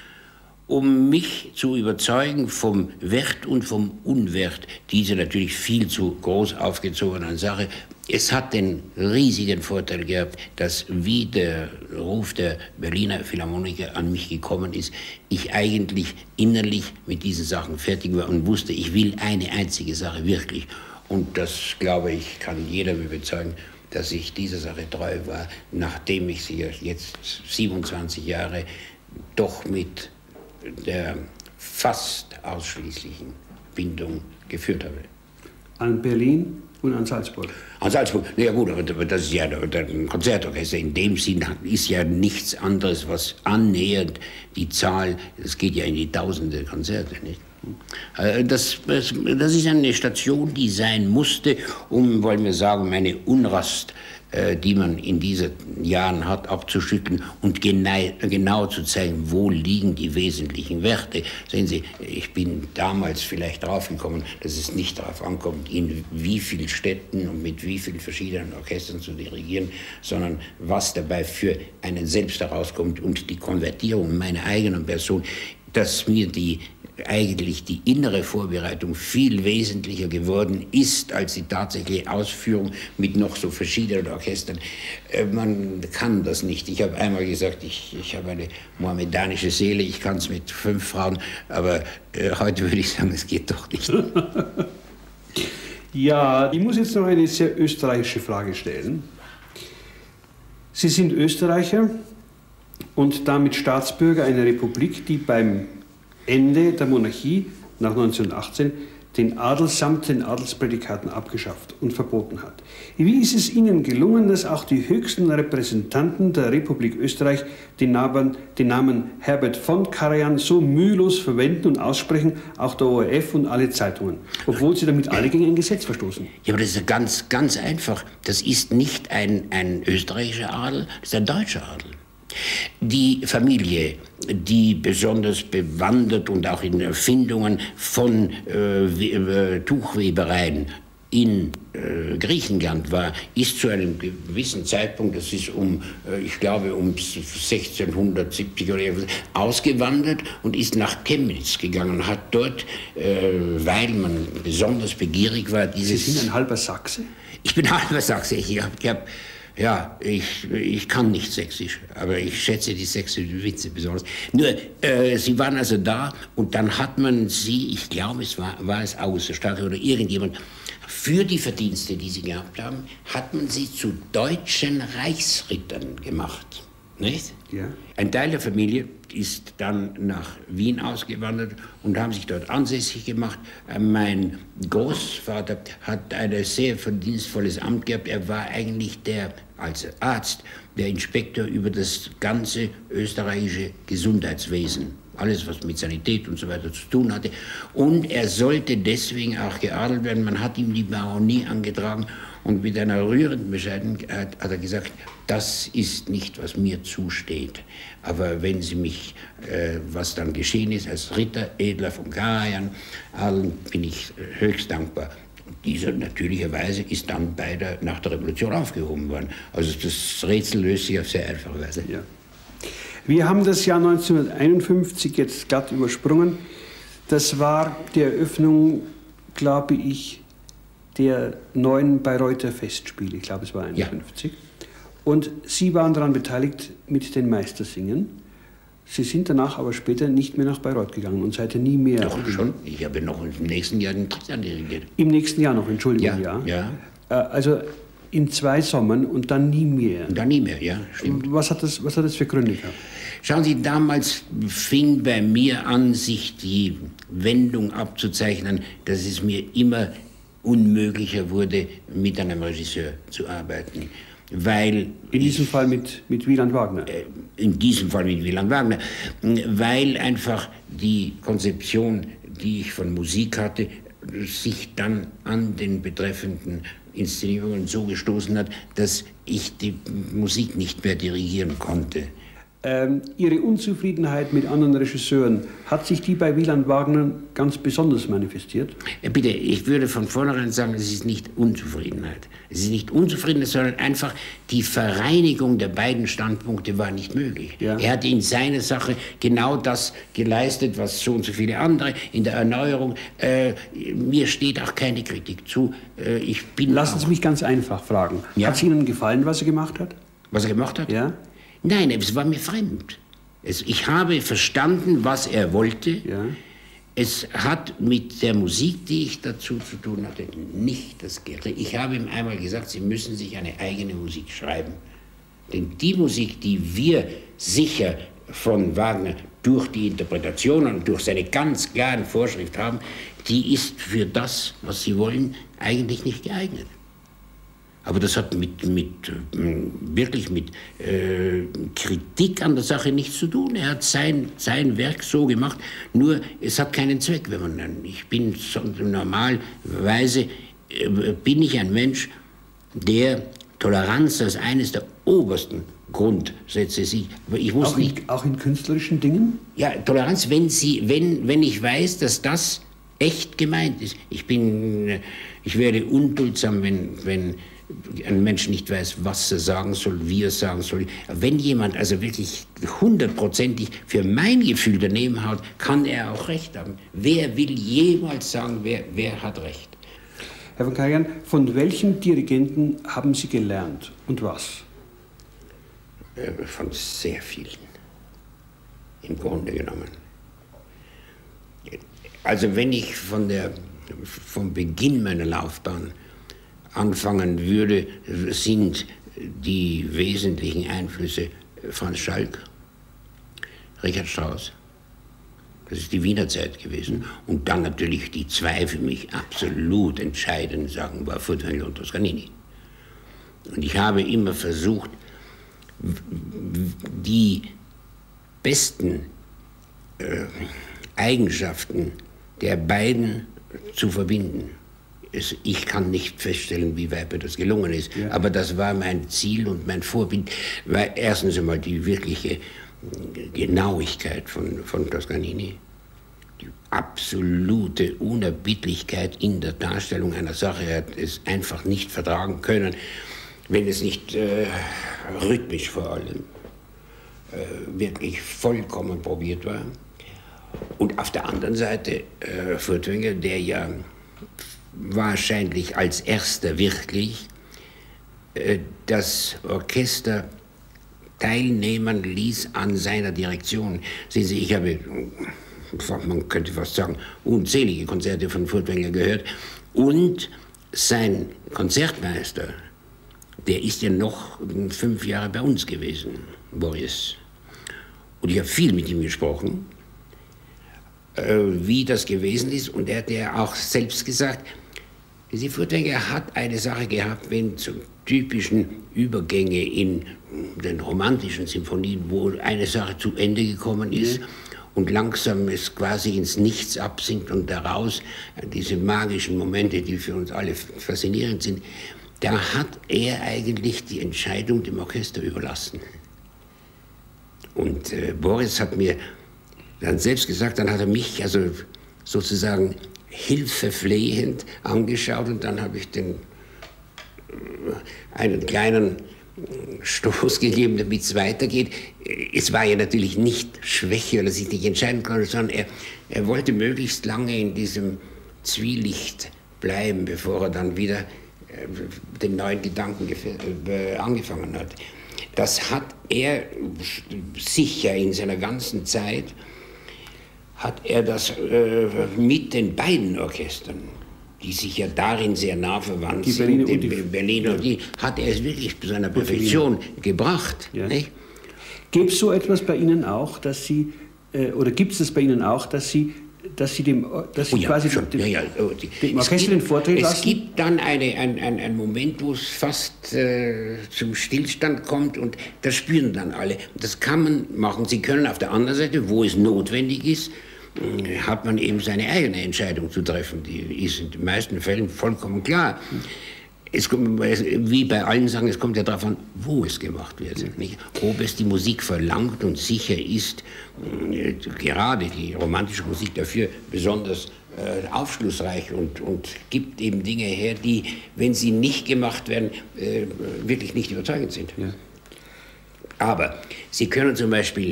Speaker 2: um mich zu überzeugen vom Wert und vom Unwert dieser natürlich viel zu groß aufgezogenen Sache. Es hat den riesigen Vorteil gehabt, dass, wie der Ruf der Berliner Philharmoniker an mich gekommen ist, ich eigentlich innerlich mit diesen Sachen fertig war und wusste, ich will eine einzige Sache wirklich. Und das, glaube ich, kann jeder mir bezeugen, dass ich dieser Sache treu war, nachdem ich sie jetzt 27 Jahre doch mit der fast ausschließlichen Bindung geführt habe.
Speaker 1: An Berlin und an Salzburg?
Speaker 2: An Salzburg, ja gut, aber das ist ja ein Konzertorchester. In dem Sinn ist ja nichts anderes, was annähernd die Zahl, es geht ja in die Tausende Konzerte, nicht? Das ist eine Station, die sein musste, um, wollen wir sagen, meine Unrast die man in diesen Jahren hat, abzuschütteln und genau zu zeigen, wo liegen die wesentlichen Werte. Sehen Sie, ich bin damals vielleicht draufgekommen, dass es nicht darauf ankommt, in wie vielen Städten und mit wie vielen verschiedenen Orchestern zu dirigieren, sondern was dabei für einen selbst herauskommt und die Konvertierung meiner eigenen Person, dass mir eigentlich die innere Vorbereitung viel wesentlicher geworden ist als die tatsächliche Ausführung mit noch so verschiedenen Orchestern. Man kann das nicht. Ich habe einmal gesagt, ich habe eine mohammedanische Seele, ich kann es mit 5 Frauen, aber heute würde ich sagen, es geht doch nicht.
Speaker 1: Ja, ich muss jetzt noch eine sehr österreichische Frage stellen. Sie sind Österreicher und damit Staatsbürger einer Republik, die beim Ende der Monarchie nach 1918 den Adel samt den Adelsprädikaten abgeschafft und verboten hat. Wie ist es Ihnen gelungen, dass auch die höchsten Repräsentanten der Republik Österreich den Namen Herbert von Karajan so mühelos verwenden und aussprechen, auch der ORF und alle Zeitungen, obwohl sie damit alle gegen ein Gesetz verstoßen?
Speaker 2: Ja, aber das ist ganz, ganz einfach. Das ist nicht ein österreichischer Adel, das ist ein deutscher Adel. Die Familie, die besonders bewandert und auch in Erfindungen von Tuchwebereien in Griechenland war, ist zu einem gewissen Zeitpunkt, das ist ich glaube um 1670 oder irgendwas, ausgewandert und ist nach Chemnitz gegangen und hat dort, weil man besonders begierig war,
Speaker 1: Sie sind ein halber Sachse?
Speaker 2: Ich bin halber Sachse. Ich kann nicht Sächsisch, aber ich schätze die sächsischen Witze besonders. Nur, sie waren also da und dann hat man sie, ich glaube, war es August der Starke oder irgendjemand, für die Verdienste, die sie gehabt haben, hat man sie zu deutschen Reichsrittern gemacht. Nicht?
Speaker 1: Ja.
Speaker 2: Ein Teil der Familie ist dann nach Wien ausgewandert und haben sich dort ansässig gemacht. Mein Großvater hat ein sehr verdienstvolles Amt gehabt. Er war eigentlich als Arzt, der Inspektor über das ganze österreichische Gesundheitswesen. Alles, was mit Sanität und so weiter zu tun hatte. Und er sollte deswegen auch geadelt werden. Man hat ihm die Baronie angetragen und mit einer rührenden Bescheidenheit hat er gesagt, das ist nicht, was mir zusteht. Aber wenn Sie mich, was dann geschehen ist, als Ritter Edler von Karajan, bin ich höchst dankbar. Dieser natürlicherweise ist dann nach der Revolution aufgehoben worden. Also das Rätsel löst sich auf sehr einfache Weise.
Speaker 1: Ja. Wir haben das Jahr 1951 jetzt glatt übersprungen. Das war die Eröffnung, glaube ich, der neuen Bayreuther Festspiele. Ich glaube, es war 1951. Ja. Und Sie waren daran beteiligt mit den Meistersingen. Sie sind danach aber später nicht mehr nach Bayreuth gegangen und seither nie mehr.
Speaker 2: Doch schon. Ich habe noch im nächsten Jahr den Tristan dirigiert.
Speaker 1: Im nächsten Jahr noch, Entschuldigung,
Speaker 2: ja.
Speaker 1: Also in 2 Sommern und dann nie mehr.
Speaker 2: Und dann nie mehr, ja, stimmt.
Speaker 1: Was hat das für Gründe gehabt?
Speaker 2: Schauen Sie, damals fing bei mir an, sich die Wendung abzuzeichnen, dass es mir immer unmöglicher wurde, mit einem Regisseur zu arbeiten. Weil
Speaker 1: in diesem Fall mit Wieland Wagner?
Speaker 2: In diesem Fall mit Wieland Wagner. Weil einfach die Konzeption, die ich von Musik hatte, sich dann an den betreffenden Inszenierungen so gestoßen hat, dass ich die Musik nicht mehr dirigieren konnte.
Speaker 1: Ihre Unzufriedenheit mit anderen Regisseuren, hat sich die bei Wieland Wagner ganz besonders manifestiert?
Speaker 2: Bitte, ich würde von vornherein sagen, es ist nicht Unzufriedenheit. Es ist nicht Unzufriedenheit, sondern einfach die Vereinigung der beiden Standpunkte war nicht möglich. Ja. Er hat in seiner Sache genau das geleistet, was so und so viele andere in der Erneuerung. Mir steht auch keine Kritik zu.
Speaker 1: Lassen Sie mich ganz einfach fragen. Ja? Hat es Ihnen gefallen, was er gemacht hat?
Speaker 2: Was er gemacht hat?
Speaker 1: Ja.
Speaker 2: Nein, es war mir fremd. Ich habe verstanden, was er wollte. Ja. Es hat mit der Musik, die ich dazu zu tun hatte, nicht das Gleiche. Ich habe ihm einmal gesagt, Sie müssen sich eine eigene Musik schreiben. Denn die Musik, die wir sicher von Wagner durch die Interpretation und durch seine ganz klaren Vorschrift haben, die ist für das, was Sie wollen, eigentlich nicht geeignet. Aber das hat wirklich mit Kritik an der Sache nichts zu tun. Er hat sein Werk so gemacht, nur es hat keinen Zweck. Ich bin normalerweise bin ich ein Mensch, der Toleranz als eines der obersten Grundsätze sieht. Ich wusste
Speaker 1: auch in künstlerischen Dingen?
Speaker 2: Ja, Toleranz, wenn ich weiß, dass das echt gemeint ist. Ich werde unduldsam, wenn ein Mensch nicht weiß, was er sagen soll, wie er sagen soll. Wenn jemand also wirklich 100%ig für mein Gefühl daneben haut, kann er auch recht haben. Wer will jemals sagen, wer hat recht?
Speaker 1: Herr von Karajan, von welchen Dirigenten haben Sie gelernt und was?
Speaker 2: Von sehr vielen, im Grunde genommen. Also wenn ich vom Beginn meiner Laufbahn anfangen würde, sind die wesentlichen Einflüsse Franz Schalk, Richard Strauss. Das ist die Wiener Zeit gewesen. Und dann natürlich die zwei für mich absolut entscheidenden Sachen war Furtwängler und Toscanini. Und ich habe immer versucht, die besten Eigenschaften der beiden zu verbinden. Ich kann nicht feststellen, wie weit mir das gelungen ist, ja. Aber das war mein Ziel und mein Vorbild, war erstens einmal die wirkliche Genauigkeit von Toscanini, die absolute Unerbittlichkeit in der Darstellung einer Sache. Er hat es einfach nicht vertragen können, wenn es nicht rhythmisch vor allem wirklich vollkommen probiert war. Und auf der anderen Seite Furtwängler, der ja wahrscheinlich als erster wirklich das Orchester teilnehmen ließ an seiner Direktion. Sehen Sie, ich habe, man könnte fast sagen, unzählige Konzerte von Furtwängler gehört. Und sein Konzertmeister, der ist ja noch 5 Jahre bei uns gewesen, Boris. Und ich habe viel mit ihm gesprochen, wie das gewesen ist. Und er hat ja auch selbst gesagt, die Furtwängler hat eine Sache gehabt, wenn so typischen Übergänge in den romantischen Symphonien, wo eine Sache zu Ende gekommen ist und langsam es quasi ins Nichts absinkt und daraus diese magischen Momente, die für uns alle faszinierend sind, da hat er eigentlich die Entscheidung dem Orchester überlassen. Und Boris hat mir dann selbst gesagt, dann hat er mich also sozusagen hilfeflehend angeschaut und dann habe ich einen kleinen Stoß gegeben, damit es weitergeht. Es war ja natürlich nicht Schwäche, weil er sich nicht entscheiden konnte, sondern er wollte möglichst lange in diesem Zwielicht bleiben, bevor er dann wieder den neuen Gedanken angefangen hat. Das hat er sicher in seiner ganzen Zeit, hat er das mit den beiden Orchestern, die sich ja darin sehr nah verwandt sind, Berlin und die, hat er es wirklich zu seiner Perfektion gebracht.
Speaker 1: Ja. Gibt es so etwas bei Ihnen auch, dass Sie, oder gibt es das bei Ihnen auch, dass Sie dem Orchester den Vortritt lassen?
Speaker 2: Es gibt dann einen Moment, wo es fast zum Stillstand kommt und das spüren dann alle. Das kann man machen. Sie können auf der anderen Seite, wo es notwendig ist, hat man eben seine eigene Entscheidung zu treffen. Die ist in den meisten Fällen vollkommen klar. Es kommt, wie bei allen Sachen, es kommt ja darauf an, wo es gemacht wird. Nicht? Ob es die Musik verlangt und sicher ist, gerade die romantische Musik dafür besonders aufschlussreich und gibt eben Dinge her, die, wenn sie nicht gemacht werden, wirklich nicht überzeugend sind. Ja. Aber Sie können zum Beispiel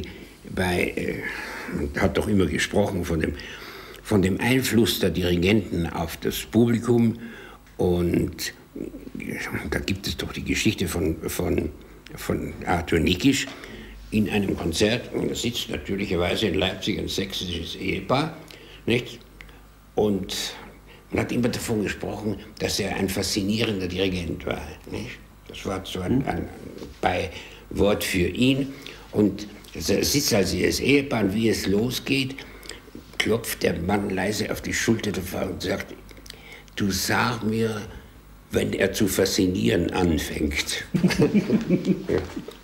Speaker 2: man hat doch immer gesprochen von dem Einfluss der Dirigenten auf das Publikum und da gibt es doch die Geschichte von Arthur Nikisch in einem Konzert, und da sitzt natürlicherweise in Leipzig ein sächsisches Ehepaar, nicht? Und man hat immer davon gesprochen, dass er ein faszinierender Dirigent war, nicht? Das war so ein Beiwort für ihn. Und da sitzt also das Ehepaar, und wie es losgeht, klopft der Mann leise auf die Schulter der Frau und sagt, du sag mir, wenn er zu faszinieren anfängt.
Speaker 1: Ja.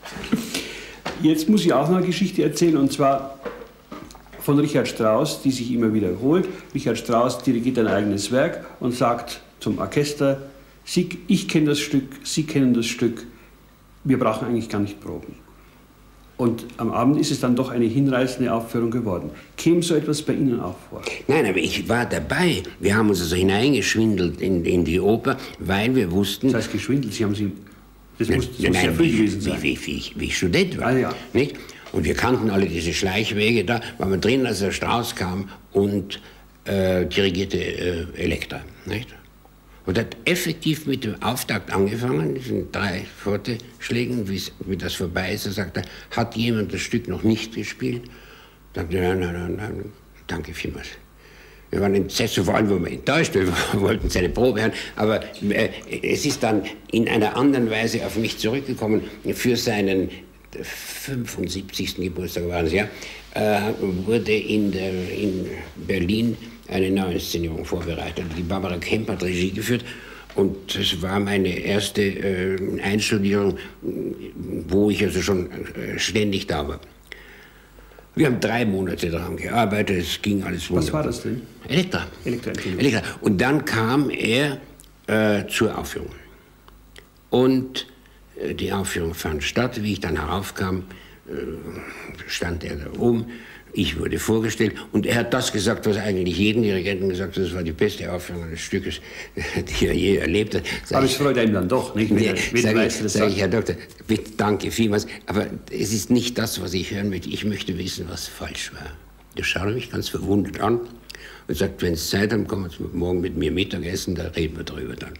Speaker 1: Jetzt muss ich auch noch eine Geschichte erzählen, und zwar von Richard Strauss, die sich immer wiederholt. Richard Strauss dirigiert ein eigenes Werk und sagt zum Orchester, ich kenne das Stück, Sie kennen das Stück, wir brauchen eigentlich gar nicht proben. Und am Abend ist es dann doch eine hinreißende Aufführung geworden. Käme so etwas bei Ihnen auch vor?
Speaker 2: Nein, aber ich war dabei. Wir haben uns also hineingeschwindelt in die Oper, weil wir wussten...
Speaker 1: Das heißt geschwindelt, das muss
Speaker 2: nein,
Speaker 1: sehr früh gewesen sein.
Speaker 2: Wie ich Student war.
Speaker 1: Ah, ja.
Speaker 2: Nicht? Und wir kannten alle diese Schleichwege da, waren wir drin, als der Strauß kam und dirigierte Elektra. Nicht? Und hat effektiv mit dem Auftakt angefangen, diesen 3 Pforte Schlägen, wie das vorbei ist. Er sagte, hat jemand das Stück noch nicht gespielt? Sagte, nein, danke vielmals. Wir waren entsetzt, vor allem waren wir enttäuscht, wir wollten seine Probe hören, aber es ist dann in einer anderen Weise auf mich zurückgekommen. Für seinen 75. Geburtstag waren es, ja, wurde in Berlin eine Neuinszenierung vorbereitet. Die Barbara Kemp hat Regie geführt und das war meine erste Einstudierung, wo ich also schon ständig da war. Wir haben 3 Monate daran gearbeitet, es ging alles wunderbar.
Speaker 1: Was war das denn?
Speaker 2: Elektra.
Speaker 1: Elektra.
Speaker 2: Und dann kam er zur Aufführung. Und die Aufführung fand statt. Wie ich dann heraufkam, stand er da oben. Ich wurde vorgestellt und er hat das gesagt, was eigentlich jeden Dirigenten gesagt hat, das war die beste Aufführung eines Stückes, die er je erlebt hat.
Speaker 1: Aber es freut einem dann doch, nicht?
Speaker 2: Sag ich, Herr Doktor, bitte, danke vielmals, aber es ist nicht das, was ich hören möchte. Ich möchte wissen, was falsch war. Er schaute mich ganz verwundert an und sagt, wenn es Zeit haben, kommen Sie morgen mit mir Mittagessen, da reden wir drüber dann.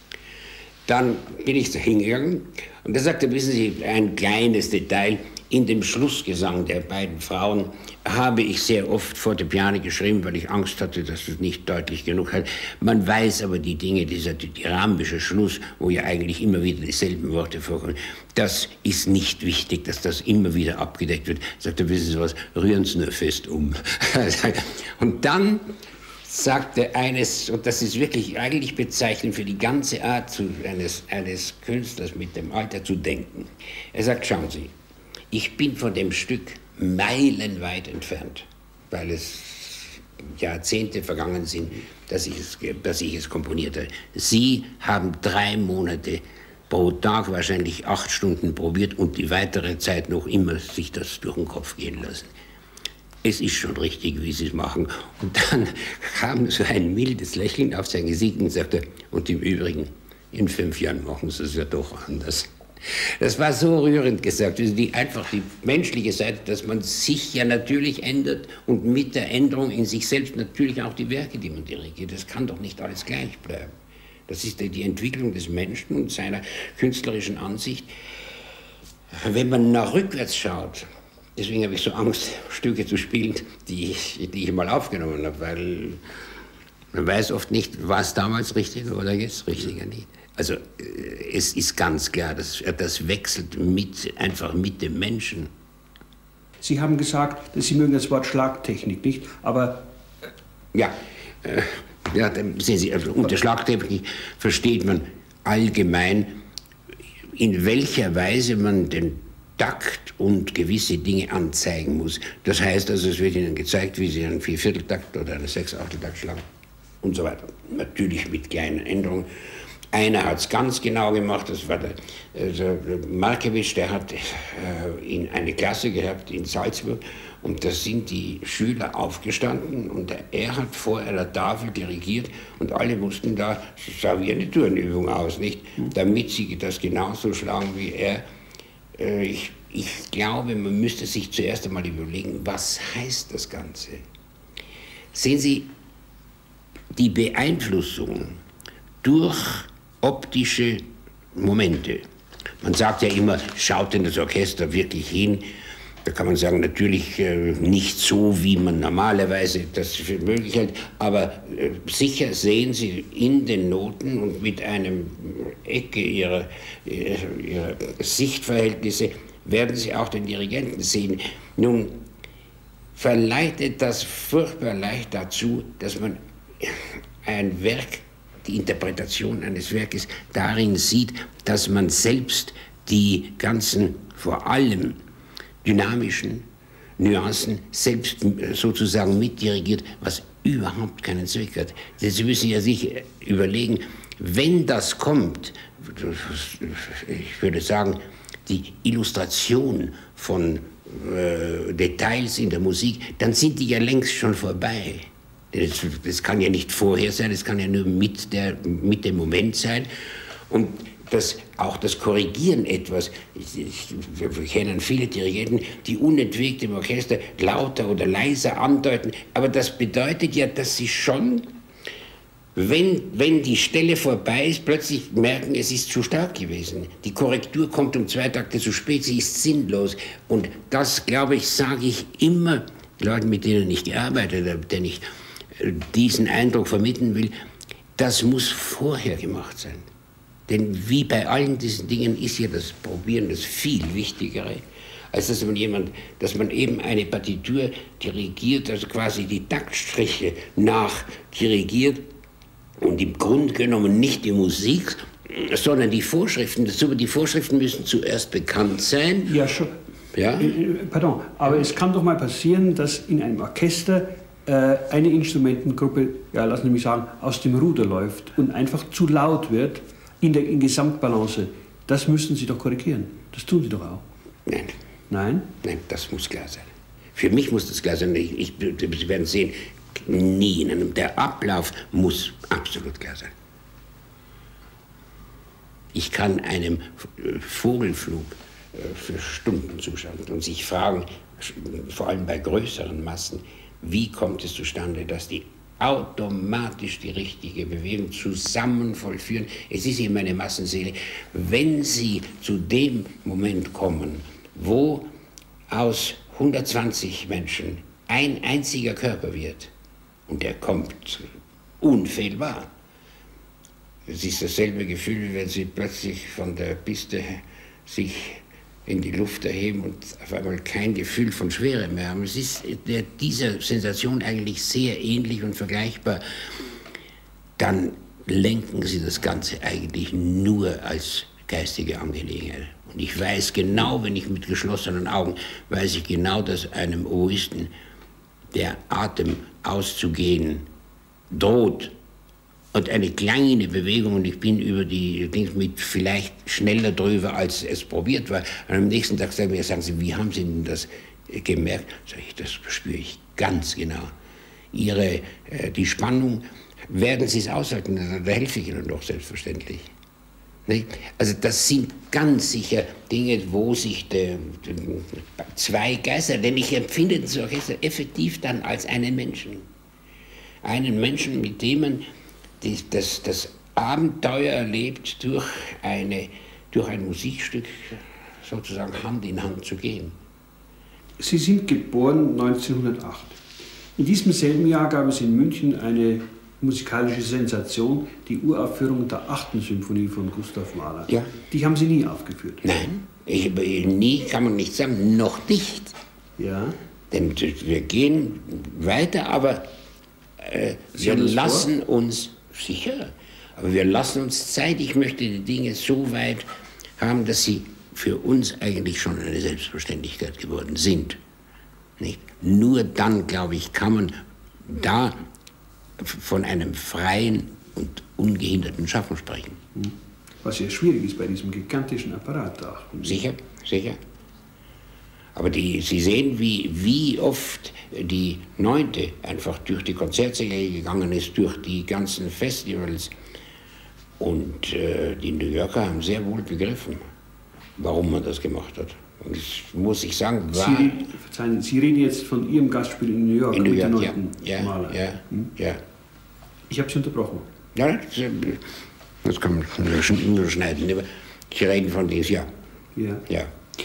Speaker 2: Dann bin ich da hingegangen und er sagte, wissen Sie, ein kleines Detail, in dem Schlussgesang der beiden Frauen habe ich sehr oft Fortepiano geschrieben, weil ich Angst hatte, dass es nicht deutlich genug hat. Man weiß aber die Dinge, dieser dyrambische Schluss, wo ja eigentlich immer wieder dieselben Worte vorkommen, das ist nicht wichtig, dass das immer wieder abgedeckt wird. Sagte, wissen Sie was, rühren Sie nur fest um. Und dann sagte eines, und das ist wirklich eigentlich bezeichnend für die ganze Art eines Künstlers mit dem Alter zu denken. Er sagt, schauen Sie, ich bin von dem Stück meilenweit entfernt, weil es Jahrzehnte vergangen sind, dass ich es komponierte. Sie haben 3 Monate pro Tag, wahrscheinlich 8 Stunden probiert und die weitere Zeit noch immer sich das durch den Kopf gehen lassen. Es ist schon richtig, wie Sie es machen. Und dann kam so ein mildes Lächeln auf sein Gesicht und sagte, und im Übrigen, in 5 Jahren machen Sie es ja doch anders. Das war so rührend gesagt, einfach die menschliche Seite, dass man sich ja natürlich ändert und mit der Änderung in sich selbst natürlich auch die Werke, die man dirigiert. Das kann doch nicht alles gleich bleiben. Das ist die Entwicklung des Menschen und seiner künstlerischen Ansicht. Wenn man nach rückwärts schaut, deswegen habe ich so Angst, Stücke zu spielen, die ich mal aufgenommen habe, weil man weiß oft nicht, war es damals richtig oder jetzt richtiger nicht. Also es ist ganz klar, das wechselt einfach mit dem Menschen.
Speaker 1: Sie haben gesagt, dass Sie mögen das Wort Schlagtechnik nicht, aber...
Speaker 2: Ja, sehen Sie, also unter Schlagtechnik versteht man allgemein, in welcher Weise man den Takt und gewisse Dinge anzeigen muss. Das heißt also, es wird Ihnen gezeigt, wie Sie einen 4/4-Takt oder einen 6/8-Takt schlagen und so weiter. Natürlich mit kleinen Änderungen. Einer hat es ganz genau gemacht, das war der Markewitsch, der hat in eine Klasse gehabt in Salzburg und da sind die Schüler aufgestanden und er hat vor einer Tafel dirigiert und alle mussten da, das sah wie eine Turnübung aus, nicht? Damit sie das genauso schlagen wie er. Ich glaube, man müsste sich zuerst einmal überlegen, was heißt das Ganze? Sehen Sie, die Beeinflussung durch optische Momente. Man sagt ja immer, schaut in das Orchester wirklich hin. Da kann man sagen, natürlich nicht so, wie man normalerweise das für möglich hält, aber sicher sehen Sie in den Noten und mit einem Ecke ihrer Sichtverhältnisse werden Sie auch den Dirigenten sehen. Nun verleitet das furchtbar leicht dazu, dass man ein Werk, die Interpretation eines Werkes darin sieht, dass man selbst die ganzen, vor allem dynamischen Nuancen selbst sozusagen mitdirigiert, was überhaupt keinen Zweck hat. Sie müssen ja sich überlegen, wenn das kommt, ich würde sagen, die Illustration von Details in der Musik, dann sind die ja längst schon vorbei. Das kann ja nicht vorher sein, das kann ja nur mit dem Moment sein. Und auch das Korrigieren etwas, wir kennen viele Dirigenten, die unentwegt im Orchester lauter oder leiser andeuten, aber das bedeutet ja, dass sie schon, wenn die Stelle vorbei ist, plötzlich merken, es ist zu stark gewesen. Die Korrektur kommt um 2 Takte zu spät, sie ist sinnlos. Und das, glaube ich, sage ich immer Leuten, mit denen ich gearbeitet habe, denen ich diesen Eindruck vermitteln will, das muss vorher gemacht sein. Denn wie bei allen diesen Dingen ist ja das Probieren das viel Wichtigere, als dass man eben eine Partitur dirigiert, also quasi die Taktstriche nachdirigiert und im Grunde genommen nicht die Musik, sondern die Vorschriften. Die Vorschriften müssen zuerst bekannt sein.
Speaker 1: Ja, schon.
Speaker 2: Ja?
Speaker 1: Pardon, aber es kann doch mal passieren, dass in einem Orchester eine Instrumentengruppe, ja, lassen Sie mich sagen, aus dem Ruder läuft und einfach zu laut wird in Gesamtbalance. Das müssen Sie doch korrigieren. Das tun Sie doch auch.
Speaker 2: Nein.
Speaker 1: Nein?
Speaker 2: Nein, das muss klar sein. Für mich muss das klar sein. Sie werden sehen, nie. Der Ablauf muss absolut klar sein. Ich kann einem Vogelflug für Stunden zuschauen und sich fragen, vor allem bei größeren Massen, wie kommt es zustande, dass die automatisch die richtige Bewegung zusammen vollführen. Es ist eben eine Massenseele. Wenn Sie zu dem Moment kommen, wo aus 120 Menschen ein einziger Körper wird, und der kommt unfehlbar, es ist dasselbe Gefühl, wie wenn Sie plötzlich von der Piste sich in die Luft erheben und auf einmal kein Gefühl von Schwere mehr haben. Es ist dieser Sensation eigentlich sehr ähnlich und vergleichbar. Dann lenken Sie das Ganze eigentlich nur als geistige Angelegenheit. Und ich weiß genau, wenn ich mit geschlossenen Augen, weiß ich genau, dass einem Oboisten der Atem auszugehen droht. Und eine kleine Bewegung, und ich bin über die Dinge mit vielleicht schneller drüber, als es probiert war. Und am nächsten Tag sagen Sie, wie haben Sie denn das gemerkt? Sag ich, das spüre ich ganz genau. Die Spannung, werden Sie es aushalten, da helfe ich Ihnen doch selbstverständlich. Nicht? Also das sind ganz sicher Dinge, wo sich zwei Geister, denn ich empfinde das Orchester effektiv dann als einen Menschen. Einen Menschen, mit dem man das Abenteuer erlebt, durch ein Musikstück sozusagen Hand in Hand zu gehen.
Speaker 1: Sie sind geboren 1908. In diesem selben Jahr gab es in München eine musikalische Sensation, die Uraufführung der 8. Symphonie von Gustav Mahler.
Speaker 2: Ja.
Speaker 1: Die haben Sie nie aufgeführt?
Speaker 2: Nein, nie kann man nicht sagen, noch nicht.
Speaker 1: Ja.
Speaker 2: Denn wir gehen weiter, aber wir lassen uns, sicher, aber wir lassen uns Zeit. Ich möchte die Dinge so weit haben, dass sie für uns eigentlich schon eine Selbstverständlichkeit geworden sind. Nicht? Nur dann, glaube ich, kann man da von einem freien und ungehinderten Schaffen sprechen.
Speaker 1: Was ja schwierig ist bei diesem gigantischen Apparat da.
Speaker 2: Sicher, sicher. Aber Sie sehen, wie oft die 9. einfach durch die Konzertsäle gegangen ist, durch die ganzen Festivals. Und die New Yorker haben sehr wohl begriffen, warum man das gemacht hat. Und das muss ich sagen, war...
Speaker 1: Sie reden jetzt von Ihrem Gastspiel in New York.
Speaker 2: In New York,
Speaker 1: mit der 9. Mahler.
Speaker 2: Ja.
Speaker 1: Ich habe Sie unterbrochen.
Speaker 2: Ja, das kann man nur schneiden. Sie reden von diesem Jahr. Ja.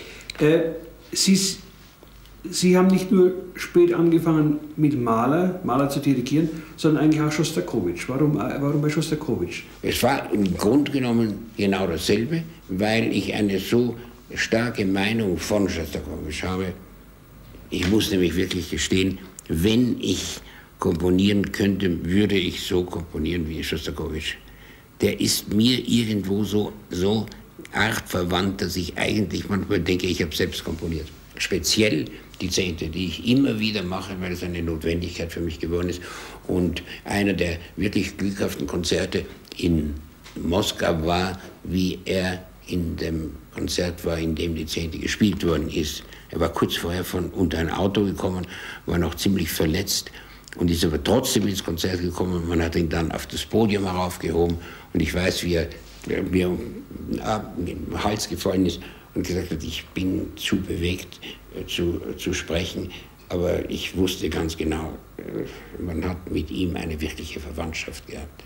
Speaker 1: Sie haben nicht nur spät angefangen mit Mahler zu dirigieren, sondern eigentlich auch Schostakowitsch. Warum bei Schostakowitsch?
Speaker 2: Es war im Grunde genommen genau dasselbe, weil ich eine so starke Meinung von Schostakowitsch habe. Ich muss nämlich wirklich gestehen, wenn ich komponieren könnte, würde ich so komponieren wie Schostakowitsch. Der ist mir irgendwo so artverwandt, dass ich eigentlich manchmal denke, ich habe selbst komponiert. Speziell die 10., die ich immer wieder mache, weil es eine Notwendigkeit für mich geworden ist. Und einer der wirklich glückhaften Konzerte in Moskau war, wie er in dem Konzert war, in dem die 10. gespielt worden ist. Er war kurz vorher unter ein Auto gekommen, war noch ziemlich verletzt und ist aber trotzdem ins Konzert gekommen. Man hat ihn dann auf das Podium heraufgehoben und ich weiß, wie er mir im Hals gefallen ist und gesagt hat, ich bin zu bewegt zu sprechen, aber ich wusste ganz genau, man hat mit ihm eine wirkliche Verwandtschaft gehabt.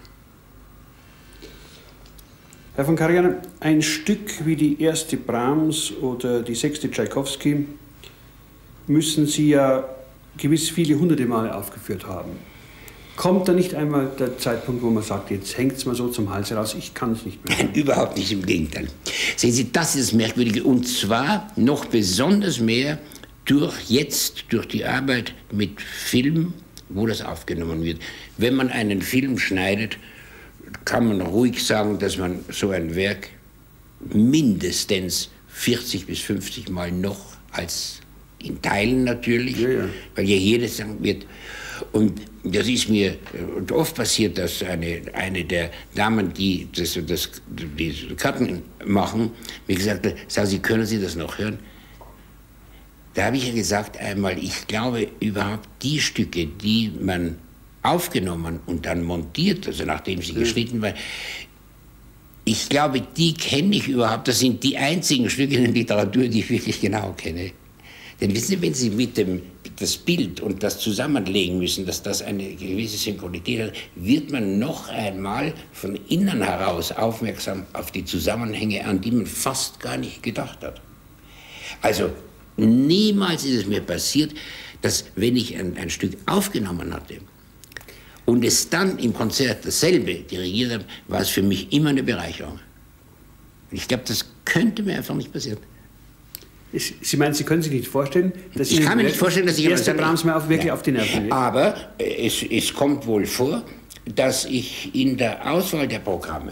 Speaker 1: Herr von Karajan, ein Stück wie die 1. Brahms oder die 6. Tschaikowski müssen Sie ja gewiss viele hunderte Male aufgeführt haben. Kommt da nicht einmal der Zeitpunkt, wo man sagt, jetzt hängt es mal so zum Hals heraus, ich kann es nicht mehr?
Speaker 2: Nein, überhaupt nicht, im Gegenteil. Sehen Sie, das ist das Merkwürdige. Und zwar noch besonders mehr durch die Arbeit mit Film, wo das aufgenommen wird. Wenn man einen Film schneidet, kann man ruhig sagen, dass man so ein Werk mindestens 40 bis 50 Mal noch als in Teilen natürlich, ja. Weil ja jedes wird. Und das ist mir oft passiert, dass eine der Damen, die die Karten machen, mir gesagt hat, sagen Sie, können Sie das noch hören? Da habe ich ja gesagt einmal, ich glaube überhaupt die Stücke, die man aufgenommen und dann montiert, also nachdem sie geschnitten waren, ich glaube, die kenne ich überhaupt, das sind die einzigen Stücke in der Literatur, die ich wirklich genau kenne. Denn wissen Sie, wenn Sie mit das Bild und das zusammenlegen müssen, dass das eine gewisse Synchronität hat, wird man noch einmal von innen heraus aufmerksam auf die Zusammenhänge, an die man fast gar nicht gedacht hat. Also niemals ist es mir passiert, dass wenn ich ein Stück aufgenommen hatte und es dann im Konzert dasselbe dirigiert habe, war es für mich immer eine Bereicherung. Ich glaube, das könnte mir einfach nicht passieren.
Speaker 1: Sie meinen, Sie können sich nicht vorstellen, dass
Speaker 2: ich kann mir nicht vorstellen, dass ich
Speaker 1: erste Brahms mir wirklich auf die Nerven geht.
Speaker 2: Aber es kommt wohl vor, dass ich in der Auswahl der Programme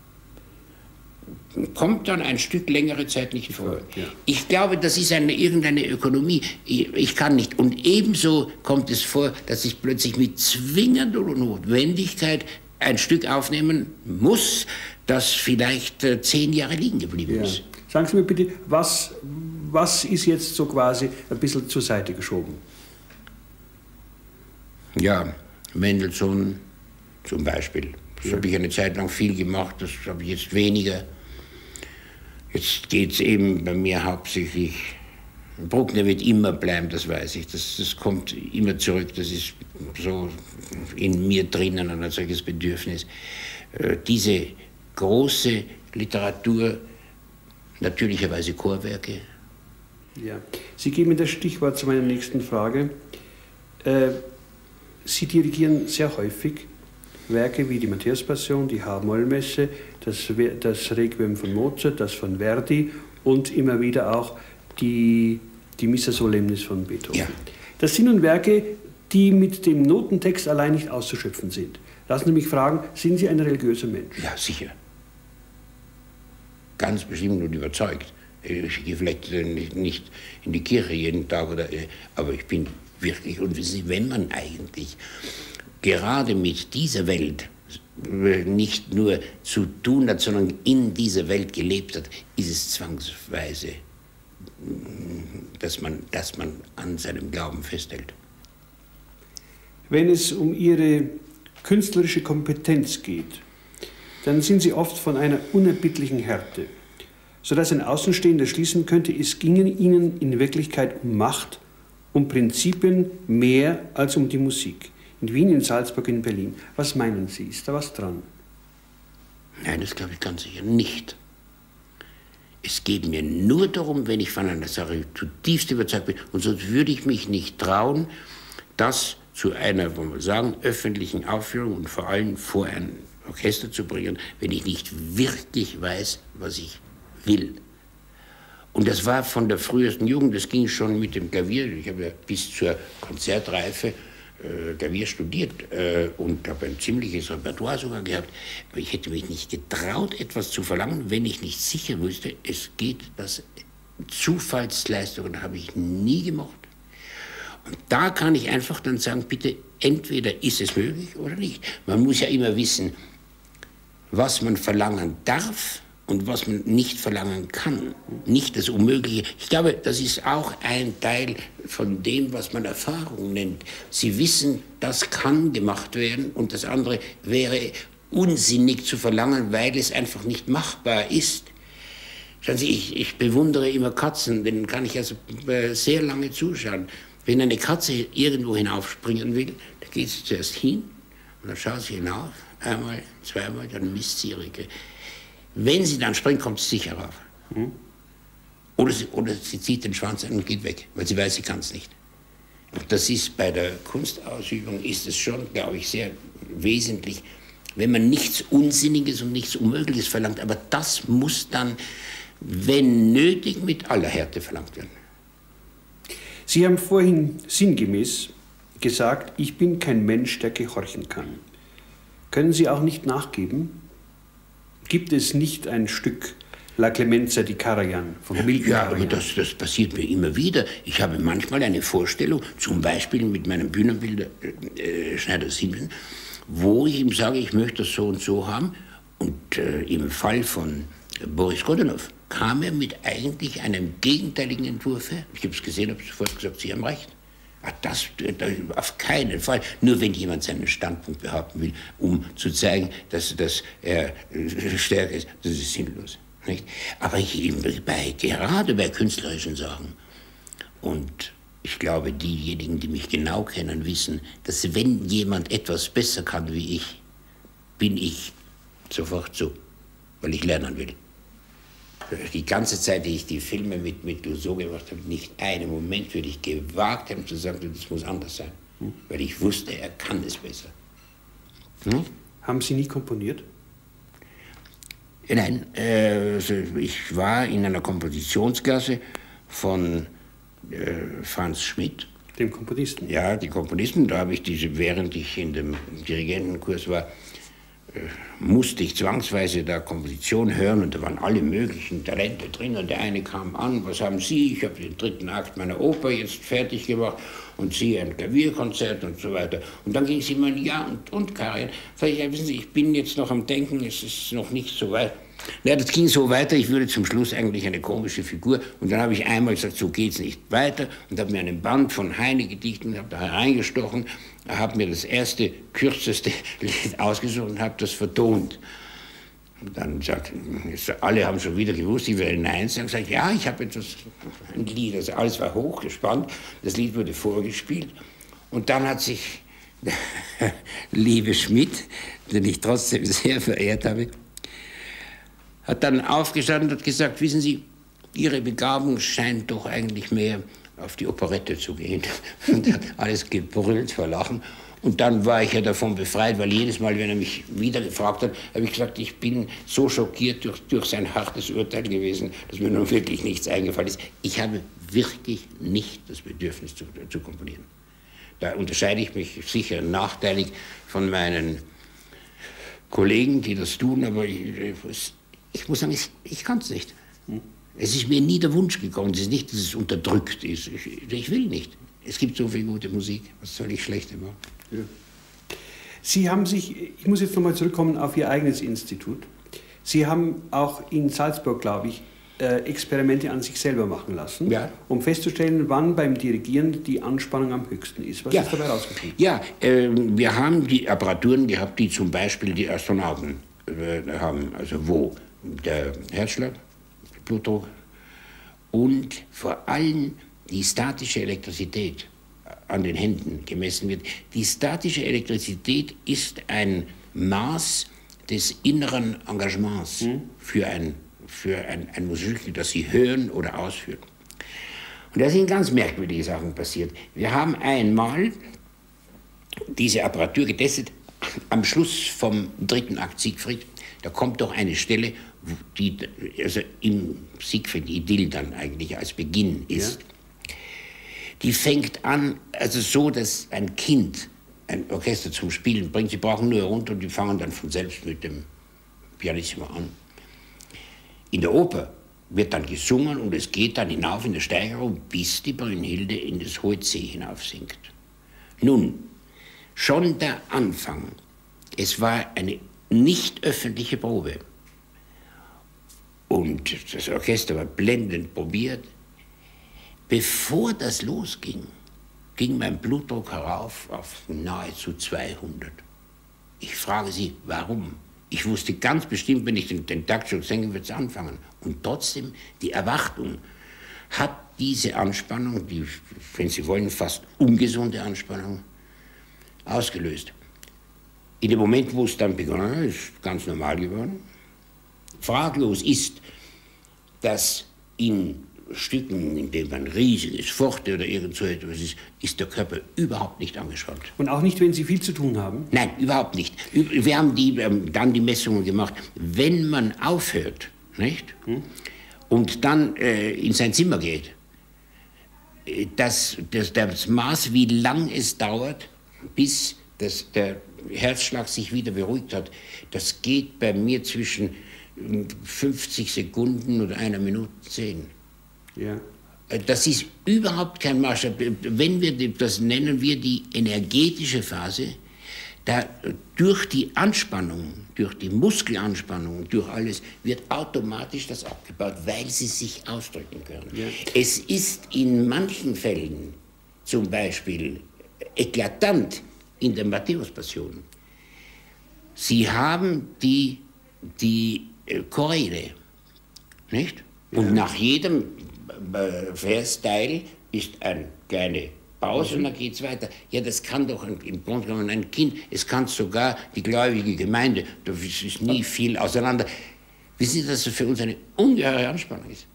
Speaker 2: kommt dann ein Stück längere Zeit nicht vor. Ja. Ich glaube, das ist irgendeine Ökonomie. Ich kann nicht. Und ebenso kommt es vor, dass ich plötzlich mit zwingender Notwendigkeit ein Stück aufnehmen muss, das vielleicht 10 Jahre liegen geblieben ist.
Speaker 1: Sagen Sie mir bitte, was ist jetzt so quasi ein bisschen zur Seite geschoben?
Speaker 2: Ja, Mendelssohn zum Beispiel. Das habe ich eine Zeit lang viel gemacht, das habe ich jetzt weniger. Jetzt geht es eben bei mir hauptsächlich, Bruckner wird immer bleiben, das weiß ich, das kommt immer zurück, das ist so in mir drinnen, ein solches Bedürfnis. Diese große Literatur, natürlicherweise Chorwerke.
Speaker 1: Ja. Sie geben mir das Stichwort zu meiner nächsten Frage. Sie dirigieren sehr häufig Werke wie die Matthäus-Passion, die H-Moll-Messe, das Requiem von Mozart, das von Verdi und immer wieder auch die Missa Solemnis von Beethoven. Ja. Das sind nun Werke, die mit dem Notentext allein nicht auszuschöpfen sind. Lassen Sie mich fragen, sind Sie ein religiöser Mensch?
Speaker 2: Ja, sicher. Ganz bestimmt und überzeugt. Ich gehe vielleicht nicht in die Kirche jeden Tag, aber ich bin wirklich, und wissen Sie, wenn man eigentlich gerade mit dieser Welt nicht nur zu tun hat, sondern in dieser Welt gelebt hat, ist es zwangsweise, dass man an seinem Glauben festhält.
Speaker 1: Wenn es um Ihre künstlerische Kompetenz geht, dann sind Sie oft von einer unerbittlichen Härte, sodass ein Außenstehender schließen könnte, es ginge Ihnen in Wirklichkeit um Macht, um Prinzipien mehr als um die Musik. In Wien, in Salzburg, in Berlin. Was meinen Sie? Ist da was dran?
Speaker 2: Nein, das glaube ich ganz sicher nicht. Es geht mir nur darum, wenn ich von einer Sache zutiefst überzeugt bin, und sonst würde ich mich nicht trauen, das zu einer, wollen wir sagen, öffentlichen Aufführung und vor allem vor ein Orchester zu bringen, wenn ich nicht wirklich weiß, was ich will. Und das war von der frühesten Jugend, das ging schon mit dem Klavier. Ich habe ja bis zur Konzertreife Klavier studiert und habe ein ziemliches Repertoire sogar gehabt. Aber ich hätte mich nicht getraut, etwas zu verlangen, wenn ich nicht sicher wüsste, es geht, das Zufallsleistungen habe ich nie gemocht. Und da kann ich einfach dann sagen, bitte, entweder ist es möglich oder nicht. Man muss ja immer wissen, was man verlangen darf und was man nicht verlangen kann. Nicht das Unmögliche. Ich glaube, das ist auch ein Teil von dem, was man Erfahrung nennt. Sie wissen, das kann gemacht werden und das andere wäre unsinnig zu verlangen, weil es einfach nicht machbar ist. Schauen Sie, ich bewundere immer Katzen, denen kann ich also sehr lange zuschauen. Wenn eine Katze irgendwo hinaufspringen will, dann geht sie zuerst hin und dann schaut sie hinauf, einmal, zweimal, dann misst sie ihre. Wenn sie dann springt, kommt sie sicher rauf. Oder sie zieht den Schwanz an und geht weg, weil sie weiß, sie kann es nicht. Und das ist bei der Kunstausübung, ist es schon, glaube ich, sehr wesentlich, wenn man nichts Unsinniges und nichts Unmögliches verlangt. Aber das muss dann, wenn nötig, mit aller Härte verlangt werden.
Speaker 1: Sie haben vorhin sinngemäß gesagt, ich bin kein Mensch, der gehorchen kann. Können Sie auch nicht nachgeben? Gibt es nicht ein Stück La Clemenza di Karajan von Milton
Speaker 2: Ja,
Speaker 1: Karajan?
Speaker 2: aber das passiert mir immer wieder. Ich habe manchmal eine Vorstellung, zum Beispiel mit meinem Bühnenbilder Schneider-Siemens, wo ich ihm sage, ich möchte das so und so haben. Und im Fall von Boris Godunov kam er mit eigentlich einem gegenteiligen Entwurf her. Ich habe es gesehen, habe sofort gesagt, Sie haben recht. Das auf keinen Fall. Nur wenn jemand seinen Standpunkt behaupten will, um zu zeigen, dass er stärker ist, das ist sinnlos. Nicht? Aber gerade bei künstlerischen Sachen, und ich glaube, diejenigen, die mich genau kennen, wissen, dass wenn jemand etwas besser kann wie ich, bin ich sofort so, weil ich lernen will. Die ganze Zeit, die ich die Filme mit Clouseau gemacht habe, nicht einen Moment würde ich gewagt haben zu sagen, das muss anders sein. Weil ich wusste, er kann es besser.
Speaker 1: Haben Sie nie komponiert?
Speaker 2: Nein, also ich war in einer Kompositionsklasse von Franz Schmidt.
Speaker 1: Dem Komponisten?
Speaker 2: Ja, die Komponisten, da habe ich diese, während ich in dem Dirigentenkurs war, musste ich zwangsweise da Komposition hören und da waren alle möglichen Talente drin und der eine kam an, was haben Sie? Ich habe den 3. Akt meiner Oper jetzt fertig gemacht und Sie ein Klavierkonzert und so weiter. Und dann ging es immer, ja und Karin, sag ich, ja, wissen Sie, ich bin jetzt noch am Denken, es ist noch nicht so weit. Ja, das ging so weiter, ich würde zum Schluss eigentlich eine komische Figur und dann habe ich einmal gesagt, so geht's nicht weiter und habe mir einen Band von Heine Gedichten, habe da hereingestochen, habe mir das erste, kürzeste Lied ausgesucht und habe das vertont. Und dann sagt, alle haben schon wieder gewusst, ich werde Nein sagen, sage ja, ich habe etwas, ein Lied, also alles war hochgespannt, das Lied wurde vorgespielt und dann hat sich der liebe Schmidt, den ich trotzdem sehr verehrt habe, hat dann aufgestanden und hat gesagt, wissen Sie, Ihre Begabung scheint doch eigentlich mehr auf die Operette zu gehen. Und hat alles gebrüllt vor Lachen. Und dann war ich ja davon befreit, weil jedes Mal, wenn er mich wieder gefragt hat, habe ich gesagt, ich bin so schockiert durch sein hartes Urteil gewesen, dass mir nun wirklich nichts eingefallen ist. Ich habe wirklich nicht das Bedürfnis zu komponieren. Da unterscheide ich mich sicher nachteilig von meinen Kollegen, die das tun, aber ich muss sagen, ich kann es nicht. Es ist mir nie der Wunsch gekommen. Es ist nicht, dass es unterdrückt ist. Ich will nicht. Es gibt so viel gute Musik. Was soll ich schlechte machen?
Speaker 1: Ja. Sie haben sich, ich muss jetzt nochmal zurückkommen auf Ihr eigenes Institut. Sie haben auch in Salzburg, glaube ich, Experimente an sich selber machen lassen, ja, um festzustellen, wann beim Dirigieren die Anspannung am höchsten ist. Was ist dabei rausgekommen?
Speaker 2: Ja, wir haben die Apparaturen gehabt, die zum Beispiel die Astronauten haben, also wo der Herzschlag, der Blutdruck und vor allem die statische Elektrizität an den Händen gemessen wird. Die statische Elektrizität ist ein Maß des inneren Engagements für ein Musikstück, das Sie hören oder ausführen. Und da sind ganz merkwürdige Sachen passiert. Wir haben einmal diese Apparatur getestet, am Schluss vom 3. Akt Siegfried. Da kommt doch eine Stelle, die also im Siegfried-Idyll dann eigentlich als Beginn ist. Ja. Die fängt an, also so, dass ein Kind ein Orchester zum Spielen bringt. Sie brauchen nur herunter und die fangen dann von selbst mit dem Pianissimo an. In der Oper wird dann gesungen und es geht dann hinauf in der Steigerung, bis die Brünnhilde in das hohe C hinaufsinkt. Nun, schon der Anfang, es war eine nicht öffentliche Probe. Und das Orchester war blendend probiert. Bevor das losging, ging mein Blutdruck herauf auf nahezu 200. Ich frage Sie, warum? Ich wusste ganz bestimmt, wenn ich den Takt schon singe, wird es anfangen. Und trotzdem, die Erwartung hat diese Anspannung, die, wenn Sie wollen, fast ungesunde Anspannung, ausgelöst. In dem Moment, wo es dann begonnen hat, ist ganz normal geworden. Fraglos ist, dass in Stücken, in denen ein riesiges Forte oder irgend so etwas ist der Körper überhaupt nicht angespannt.
Speaker 1: Und auch nicht, wenn Sie viel zu tun haben?
Speaker 2: Nein, überhaupt nicht. Wir haben dann die Messungen gemacht. Wenn man aufhört, nicht? Und dann in sein Zimmer geht, das Maß, wie lang es dauert, bis der Herzschlag sich wieder beruhigt hat, das geht bei mir zwischen 50 Sekunden und 1 Minute 10.
Speaker 1: Ja.
Speaker 2: Das ist überhaupt kein Maßstab. Das nennen wir die energetische Phase. Da durch die Anspannung, durch die Muskelanspannung, durch alles, wird automatisch das abgebaut, weil sie sich ausdrücken können. Ja. Es ist in manchen Fällen, zum Beispiel eklatant in der Matthäus-Passion, Sie haben die Choräle, nicht? Ja. Und nach jedem Versteil ist eine kleine Pause und dann geht es weiter. Ja, das kann doch im Grunde genommen ein Kind, es kann sogar die gläubige Gemeinde, da ist nie viel auseinander. Wissen Sie, dass das für uns eine ungeheure Anspannung ist?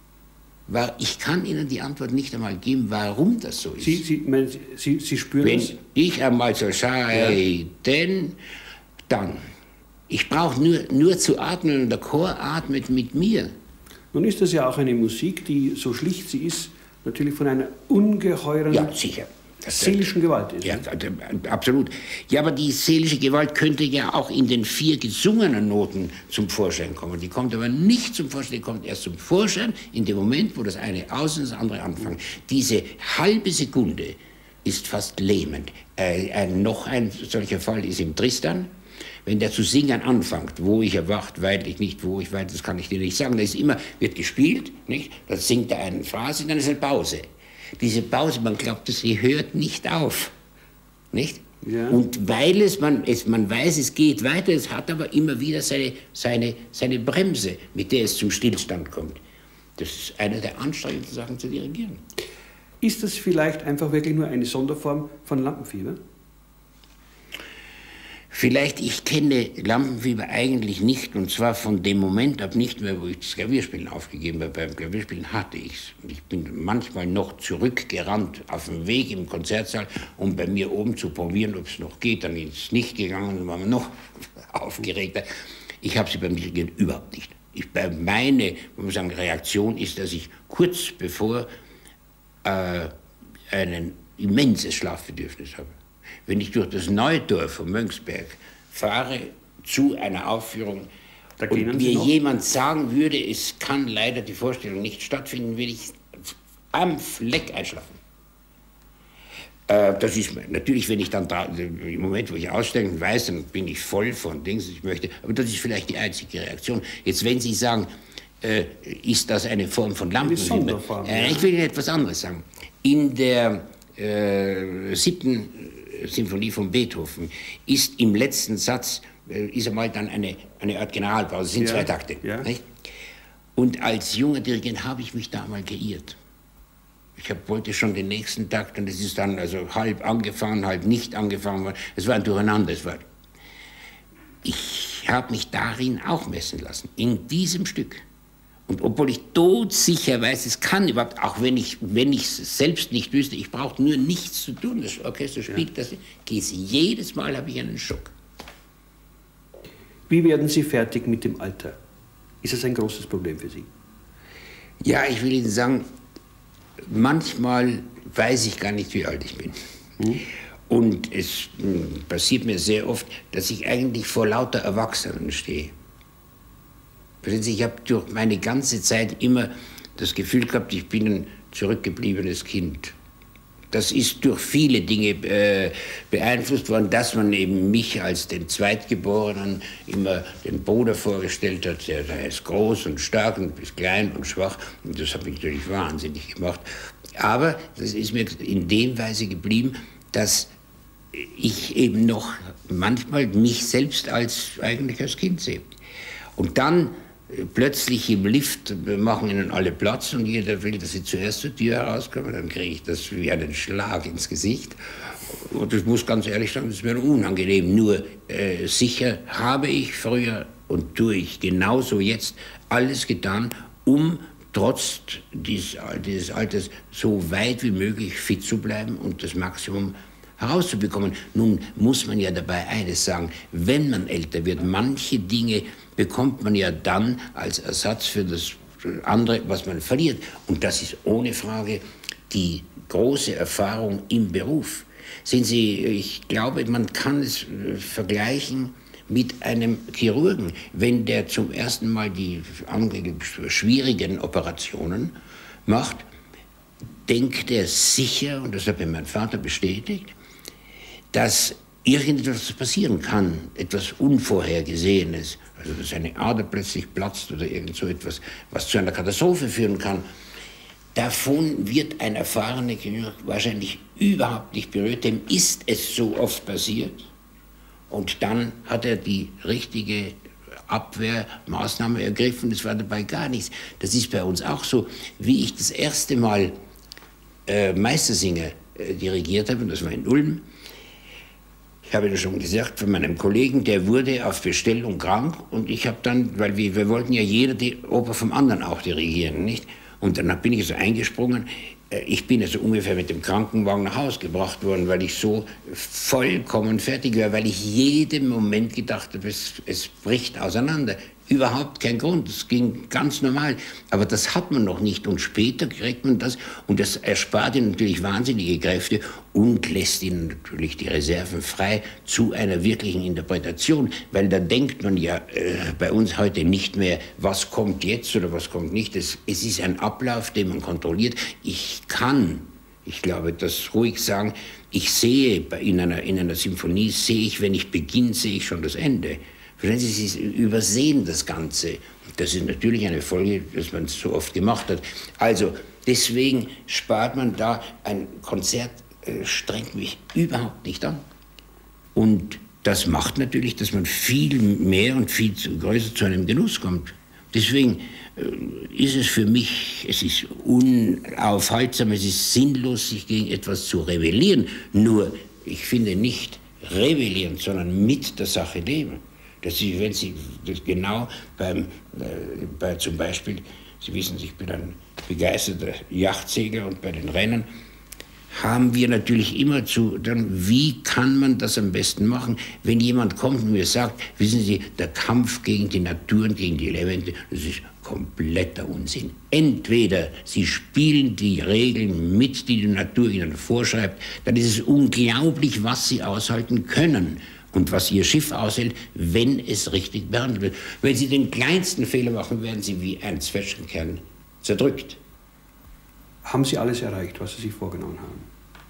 Speaker 2: Ich kann Ihnen die Antwort nicht einmal geben, warum das so ist.
Speaker 1: Sie spüren
Speaker 2: Wenn
Speaker 1: das?
Speaker 2: ich einmal so scheiden, dann. Ich brauche nur zu atmen und der Chor atmet mit mir.
Speaker 1: Nun ist das ja auch eine Musik, die, so schlicht sie ist, natürlich von einer ungeheuren seelischen Gewalt ist.
Speaker 2: Ja, absolut. Ja, aber die seelische Gewalt könnte ja auch in den 4 gesungenen Noten zum Vorschein kommen. Die kommt aber nicht zum Vorschein, die kommt erst zum Vorschein in dem Moment, wo das eine aus und das andere anfängt. Diese halbe Sekunde ist fast lähmend. Noch ein solcher Fall ist im Tristan. Wenn der zu singen anfängt, wo ich erwacht, weidlich nicht, wo ich weidlich, das kann ich dir nicht sagen. Da ist immer, wird gespielt, nicht? Dann singt er eine Phrase, dann ist eine Pause. Diese Pause, man glaubt, sie hört nicht auf, nicht?
Speaker 1: Ja.
Speaker 2: Und weil man weiß, es geht weiter, es hat aber immer wieder seine Bremse, mit der es zum Stillstand kommt. Das ist eine der anstrengendsten Sachen zu dirigieren.
Speaker 1: Ist das vielleicht einfach wirklich nur eine Sonderform von Lampenfieber?
Speaker 2: Vielleicht, ich kenne Lampenfieber eigentlich nicht, und zwar von dem Moment ab nicht mehr, wo ich das Klavierspielen aufgegeben habe. Beim Klavierspielen hatte ich es. Ich bin manchmal noch zurückgerannt auf dem Weg im Konzertsaal, um bei mir oben zu probieren, ob es noch geht. Dann ist es nicht gegangen, dann war man noch aufgeregter. Ich habe sie beim Dirigieren überhaupt nicht. Meine Reaktion ist, dass ich kurz bevor ein immenses Schlafbedürfnis habe. Wenn ich durch das Neutor von Mönchsberg fahre zu einer Aufführung und mir jemand sagen würde, es kann leider die Vorstellung nicht stattfinden, würde ich am Fleck einschlafen. Das ist natürlich, wenn ich dann im Moment, wo ich aussteigen weiß, dann bin ich voll von Dingen, ich möchte, aber das ist vielleicht die einzige Reaktion. Jetzt, wenn Sie sagen, ist das eine Form von Lampenfieber? Ich will Ihnen etwas anderes sagen. In der 7. Symphonie von Beethoven ist im letzten Satz ist einmal dann eine Art Generalpause, das sind 2 Takte. Ja. Nicht? Und als junger Dirigent habe ich mich da mal geirrt. Ich wollte schon den nächsten Takt und es ist dann also halb angefangen, halb nicht angefangen worden. Es war ein Durcheinander. Ich habe mich darin auch messen lassen, in diesem Stück. Und obwohl ich todsicher weiß, es kann überhaupt, auch wenn ich es selbst nicht wüsste, ich brauche nur nichts zu tun, das Orchester spielt das, jedes Mal habe ich einen Schock.
Speaker 1: Wie werden Sie fertig mit dem Alter? Ist das ein großes Problem für Sie?
Speaker 2: Ja, ich will Ihnen sagen, manchmal weiß ich gar nicht, wie alt ich bin. Und es passiert mir sehr oft, dass ich eigentlich vor lauter Erwachsenen stehe. Ich habe durch meine ganze Zeit immer das Gefühl gehabt, ich bin ein zurückgebliebenes Kind. das ist durch viele Dinge beeinflusst worden, dass man eben mich als den Zweitgeborenen immer den Bruder vorgestellt hat. Der ist groß und stark und ist klein und schwach. Und das hat mich natürlich wahnsinnig gemacht. Aber das ist mir in dem Weise geblieben, dass ich eben noch manchmal mich selbst eigentlich als Kind sehe. Und dann plötzlich im Lift machen ihnen alle Platz und jeder will, dass sie zuerst zur Tür herauskommen, dann kriege ich das wie einen Schlag ins Gesicht. Und ich muss ganz ehrlich sagen, das ist mir unangenehm. Nur sicher habe ich früher und tue ich genauso jetzt alles getan, um trotz dieses Alters so weit wie möglich fit zu bleiben und das Maximum herauszubekommen. Nun muss man ja dabei eines sagen, wenn man älter wird, manche Dinge bekommt man ja dann als Ersatz für das andere, was man verliert. Und das ist ohne Frage die große Erfahrung im Beruf. Sehen Sie, ich glaube, man kann es vergleichen mit einem Chirurgen. Wenn der zum ersten Mal die schwierigen Operationen macht, denkt er sicher, und das hat mir mein Vater bestätigt, dass irgendetwas passieren kann, etwas Unvorhergesehenes, also dass eine Ader plötzlich platzt oder irgend so etwas, was zu einer Katastrophe führen kann. Davon wird ein erfahrener Chirurg wahrscheinlich überhaupt nicht berührt, dem ist es so oft passiert. Und dann hat er die richtige Abwehrmaßnahme ergriffen, es war dabei gar nichts. Das ist bei uns auch so. Wie ich das erste Mal Meistersinger dirigiert habe, und das war in Ulm, ich habe ja schon gesagt, von meinem Kollegen, der wurde auf Bestellung krank und ich habe dann, weil wir wollten ja jeder die Oper vom anderen auch dirigieren, nicht? Und dann bin ich so eingesprungen. Ich bin also ungefähr mit dem Krankenwagen nach Hause gebracht worden, weil ich so vollkommen fertig war, weil ich jeden Moment gedacht habe, es bricht auseinander. Überhaupt kein Grund, es ging ganz normal. Aber das hat man noch nicht und später kriegt man das und das erspart ihnen natürlich wahnsinnige Kräfte und lässt ihnen natürlich die Reserven frei zu einer wirklichen Interpretation, weil da denkt man ja bei uns heute nicht mehr, was kommt jetzt oder was kommt nicht. Es ist ein Ablauf, den man kontrolliert. Ich glaube, das ruhig sagen, ich sehe in einer Symphonie, wenn ich beginne, sehe ich schon das Ende. Verstehen Sie, Sie übersehen das Ganze. Das ist natürlich eine Folge, dass man es so oft gemacht hat. Also deswegen spart man da, ein Konzert strengt mich überhaupt nicht an. Und das macht natürlich, dass man viel mehr und viel größer zu einem Genuss kommt. Deswegen ist es für mich, es ist unaufhaltsam, es ist sinnlos, sich gegen etwas zu rebellieren. Nur, ich finde nicht rebellieren, sondern mit der Sache leben. Dass Sie, wenn Sie das genau zum Beispiel, Sie wissen, ich bin ein begeisterter Yachtsegler und bei den Rennen haben wir natürlich immer wie kann man das am besten machen, wenn jemand kommt und mir sagt, wissen Sie, der Kampf gegen die Natur und gegen die Elemente, das ist kompletter Unsinn. Entweder Sie spielen die Regeln mit, die die Natur Ihnen vorschreibt, dann ist es unglaublich, was Sie aushalten können. Und was Ihr Schiff aushält, wenn es richtig behandelt wird. Wenn Sie den kleinsten Fehler machen, werden Sie wie ein Zwetschgenkern zerdrückt.
Speaker 1: Haben Sie alles erreicht, was Sie sich vorgenommen haben?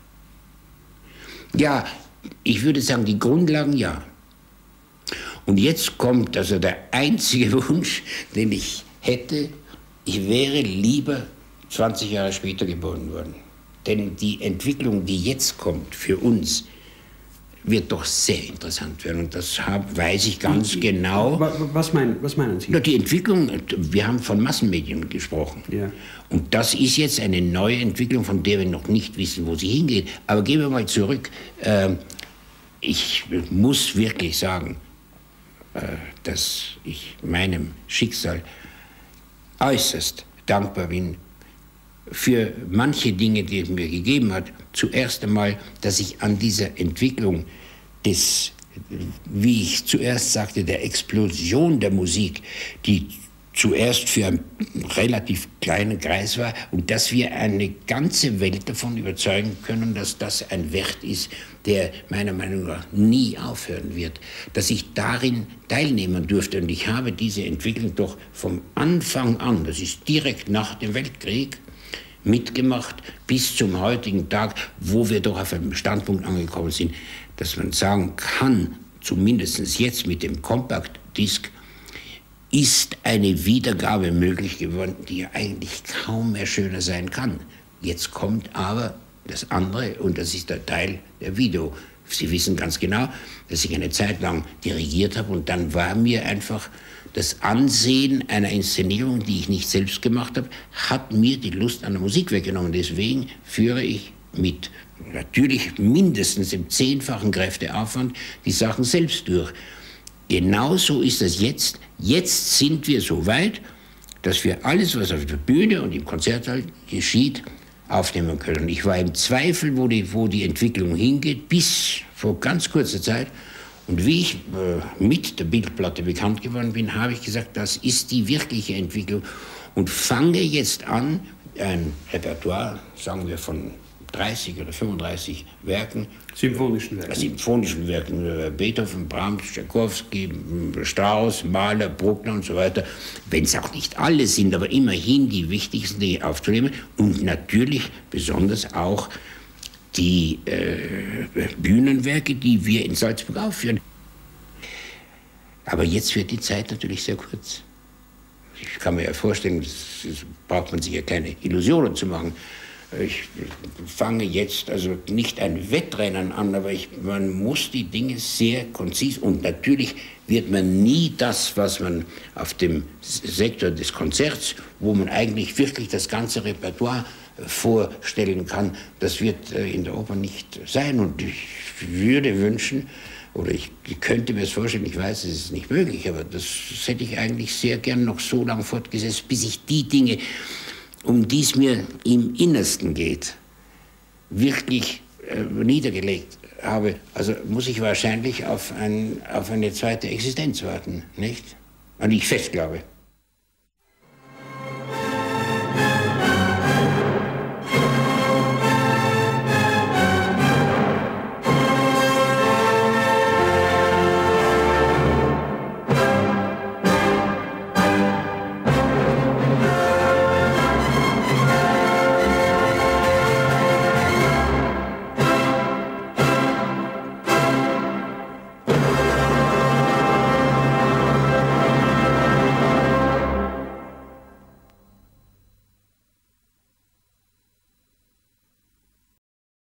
Speaker 2: Ja, ich würde sagen, die Grundlagen ja. Und jetzt kommt also der einzige Wunsch, den ich hätte, ich wäre lieber 20 Jahre später geboren worden. Denn die Entwicklung, die jetzt kommt für uns, wird doch sehr interessant werden. Und das weiß ich ganz genau.
Speaker 1: Was meinen Sie?
Speaker 2: Die Entwicklung, wir haben von Massenmedien gesprochen.
Speaker 1: Ja.
Speaker 2: Und das ist jetzt eine neue Entwicklung, von der wir noch nicht wissen, wo sie hingeht. Aber gehen wir mal zurück. Ich muss wirklich sagen, dass ich meinem Schicksal äußerst dankbar bin für manche Dinge, die es mir gegeben hat. Zuerst einmal, dass ich an dieser Entwicklung wie ich zuerst sagte, der Explosion der Musik, die zuerst für einen relativ kleinen Kreis war, und dass wir eine ganze Welt davon überzeugen können, dass das ein Wert ist, der meiner Meinung nach nie aufhören wird, dass ich darin teilnehmen durfte. Und ich habe diese Entwicklung doch vom Anfang an, das ist direkt nach dem Weltkrieg, mitgemacht bis zum heutigen Tag, wo wir doch auf einem Standpunkt angekommen sind, dass man sagen kann, zumindest jetzt mit dem Compact Disc, ist eine Wiedergabe möglich geworden, die ja eigentlich kaum mehr schöner sein kann. Jetzt kommt aber das andere, und das ist der Teil der Video. Sie wissen ganz genau, dass ich eine Zeit lang dirigiert habe, und dann war mir einfach das Ansehen einer Inszenierung, die ich nicht selbst gemacht habe, hat mir die Lust an der Musik weggenommen. Deswegen führe ich mit natürlich mindestens dem 10-fachen Kräfteaufwand die Sachen selbst durch. Genauso ist es jetzt. Jetzt sind wir so weit, dass wir alles, was auf der Bühne und im Konzertsaal geschieht, aufnehmen können. Ich war im Zweifel, wo die Entwicklung hingeht, bis vor ganz kurzer Zeit. Und wie ich mit der Bildplatte bekannt geworden bin, habe ich gesagt, das ist die wirkliche Entwicklung. Und fange jetzt an, ein Repertoire, sagen wir von 30 oder 35 Werken,
Speaker 1: Symphonischen
Speaker 2: Werken, Beethoven, Brahms, Tschaikowski, Strauss, Mahler, Bruckner und so weiter, wenn es auch nicht alle sind, aber immerhin die wichtigsten Dinge aufzunehmen, und natürlich besonders auch die Bühnenwerke, die wir in Salzburg aufführen. Aber jetzt wird die Zeit natürlich sehr kurz. Ich kann mir ja vorstellen, das braucht man sich ja keine Illusionen zu machen. Ich fange jetzt also nicht ein Wettrennen an, aber man muss die Dinge sehr konzis, und natürlich wird man nie das, was man auf dem Sektor des Konzerts, wo man eigentlich wirklich das ganze Repertoire vorstellen kann, das wird in der Oper nicht sein. Und ich würde wünschen, oder ich könnte mir es vorstellen, ich weiß, es ist nicht möglich, aber das hätte ich eigentlich sehr gern noch so lange fortgesetzt, bis ich die Dinge, um die es mir im Innersten geht, wirklich niedergelegt habe. Also muss ich wahrscheinlich auf eine zweite Existenz warten, nicht? An die ich fest glaube.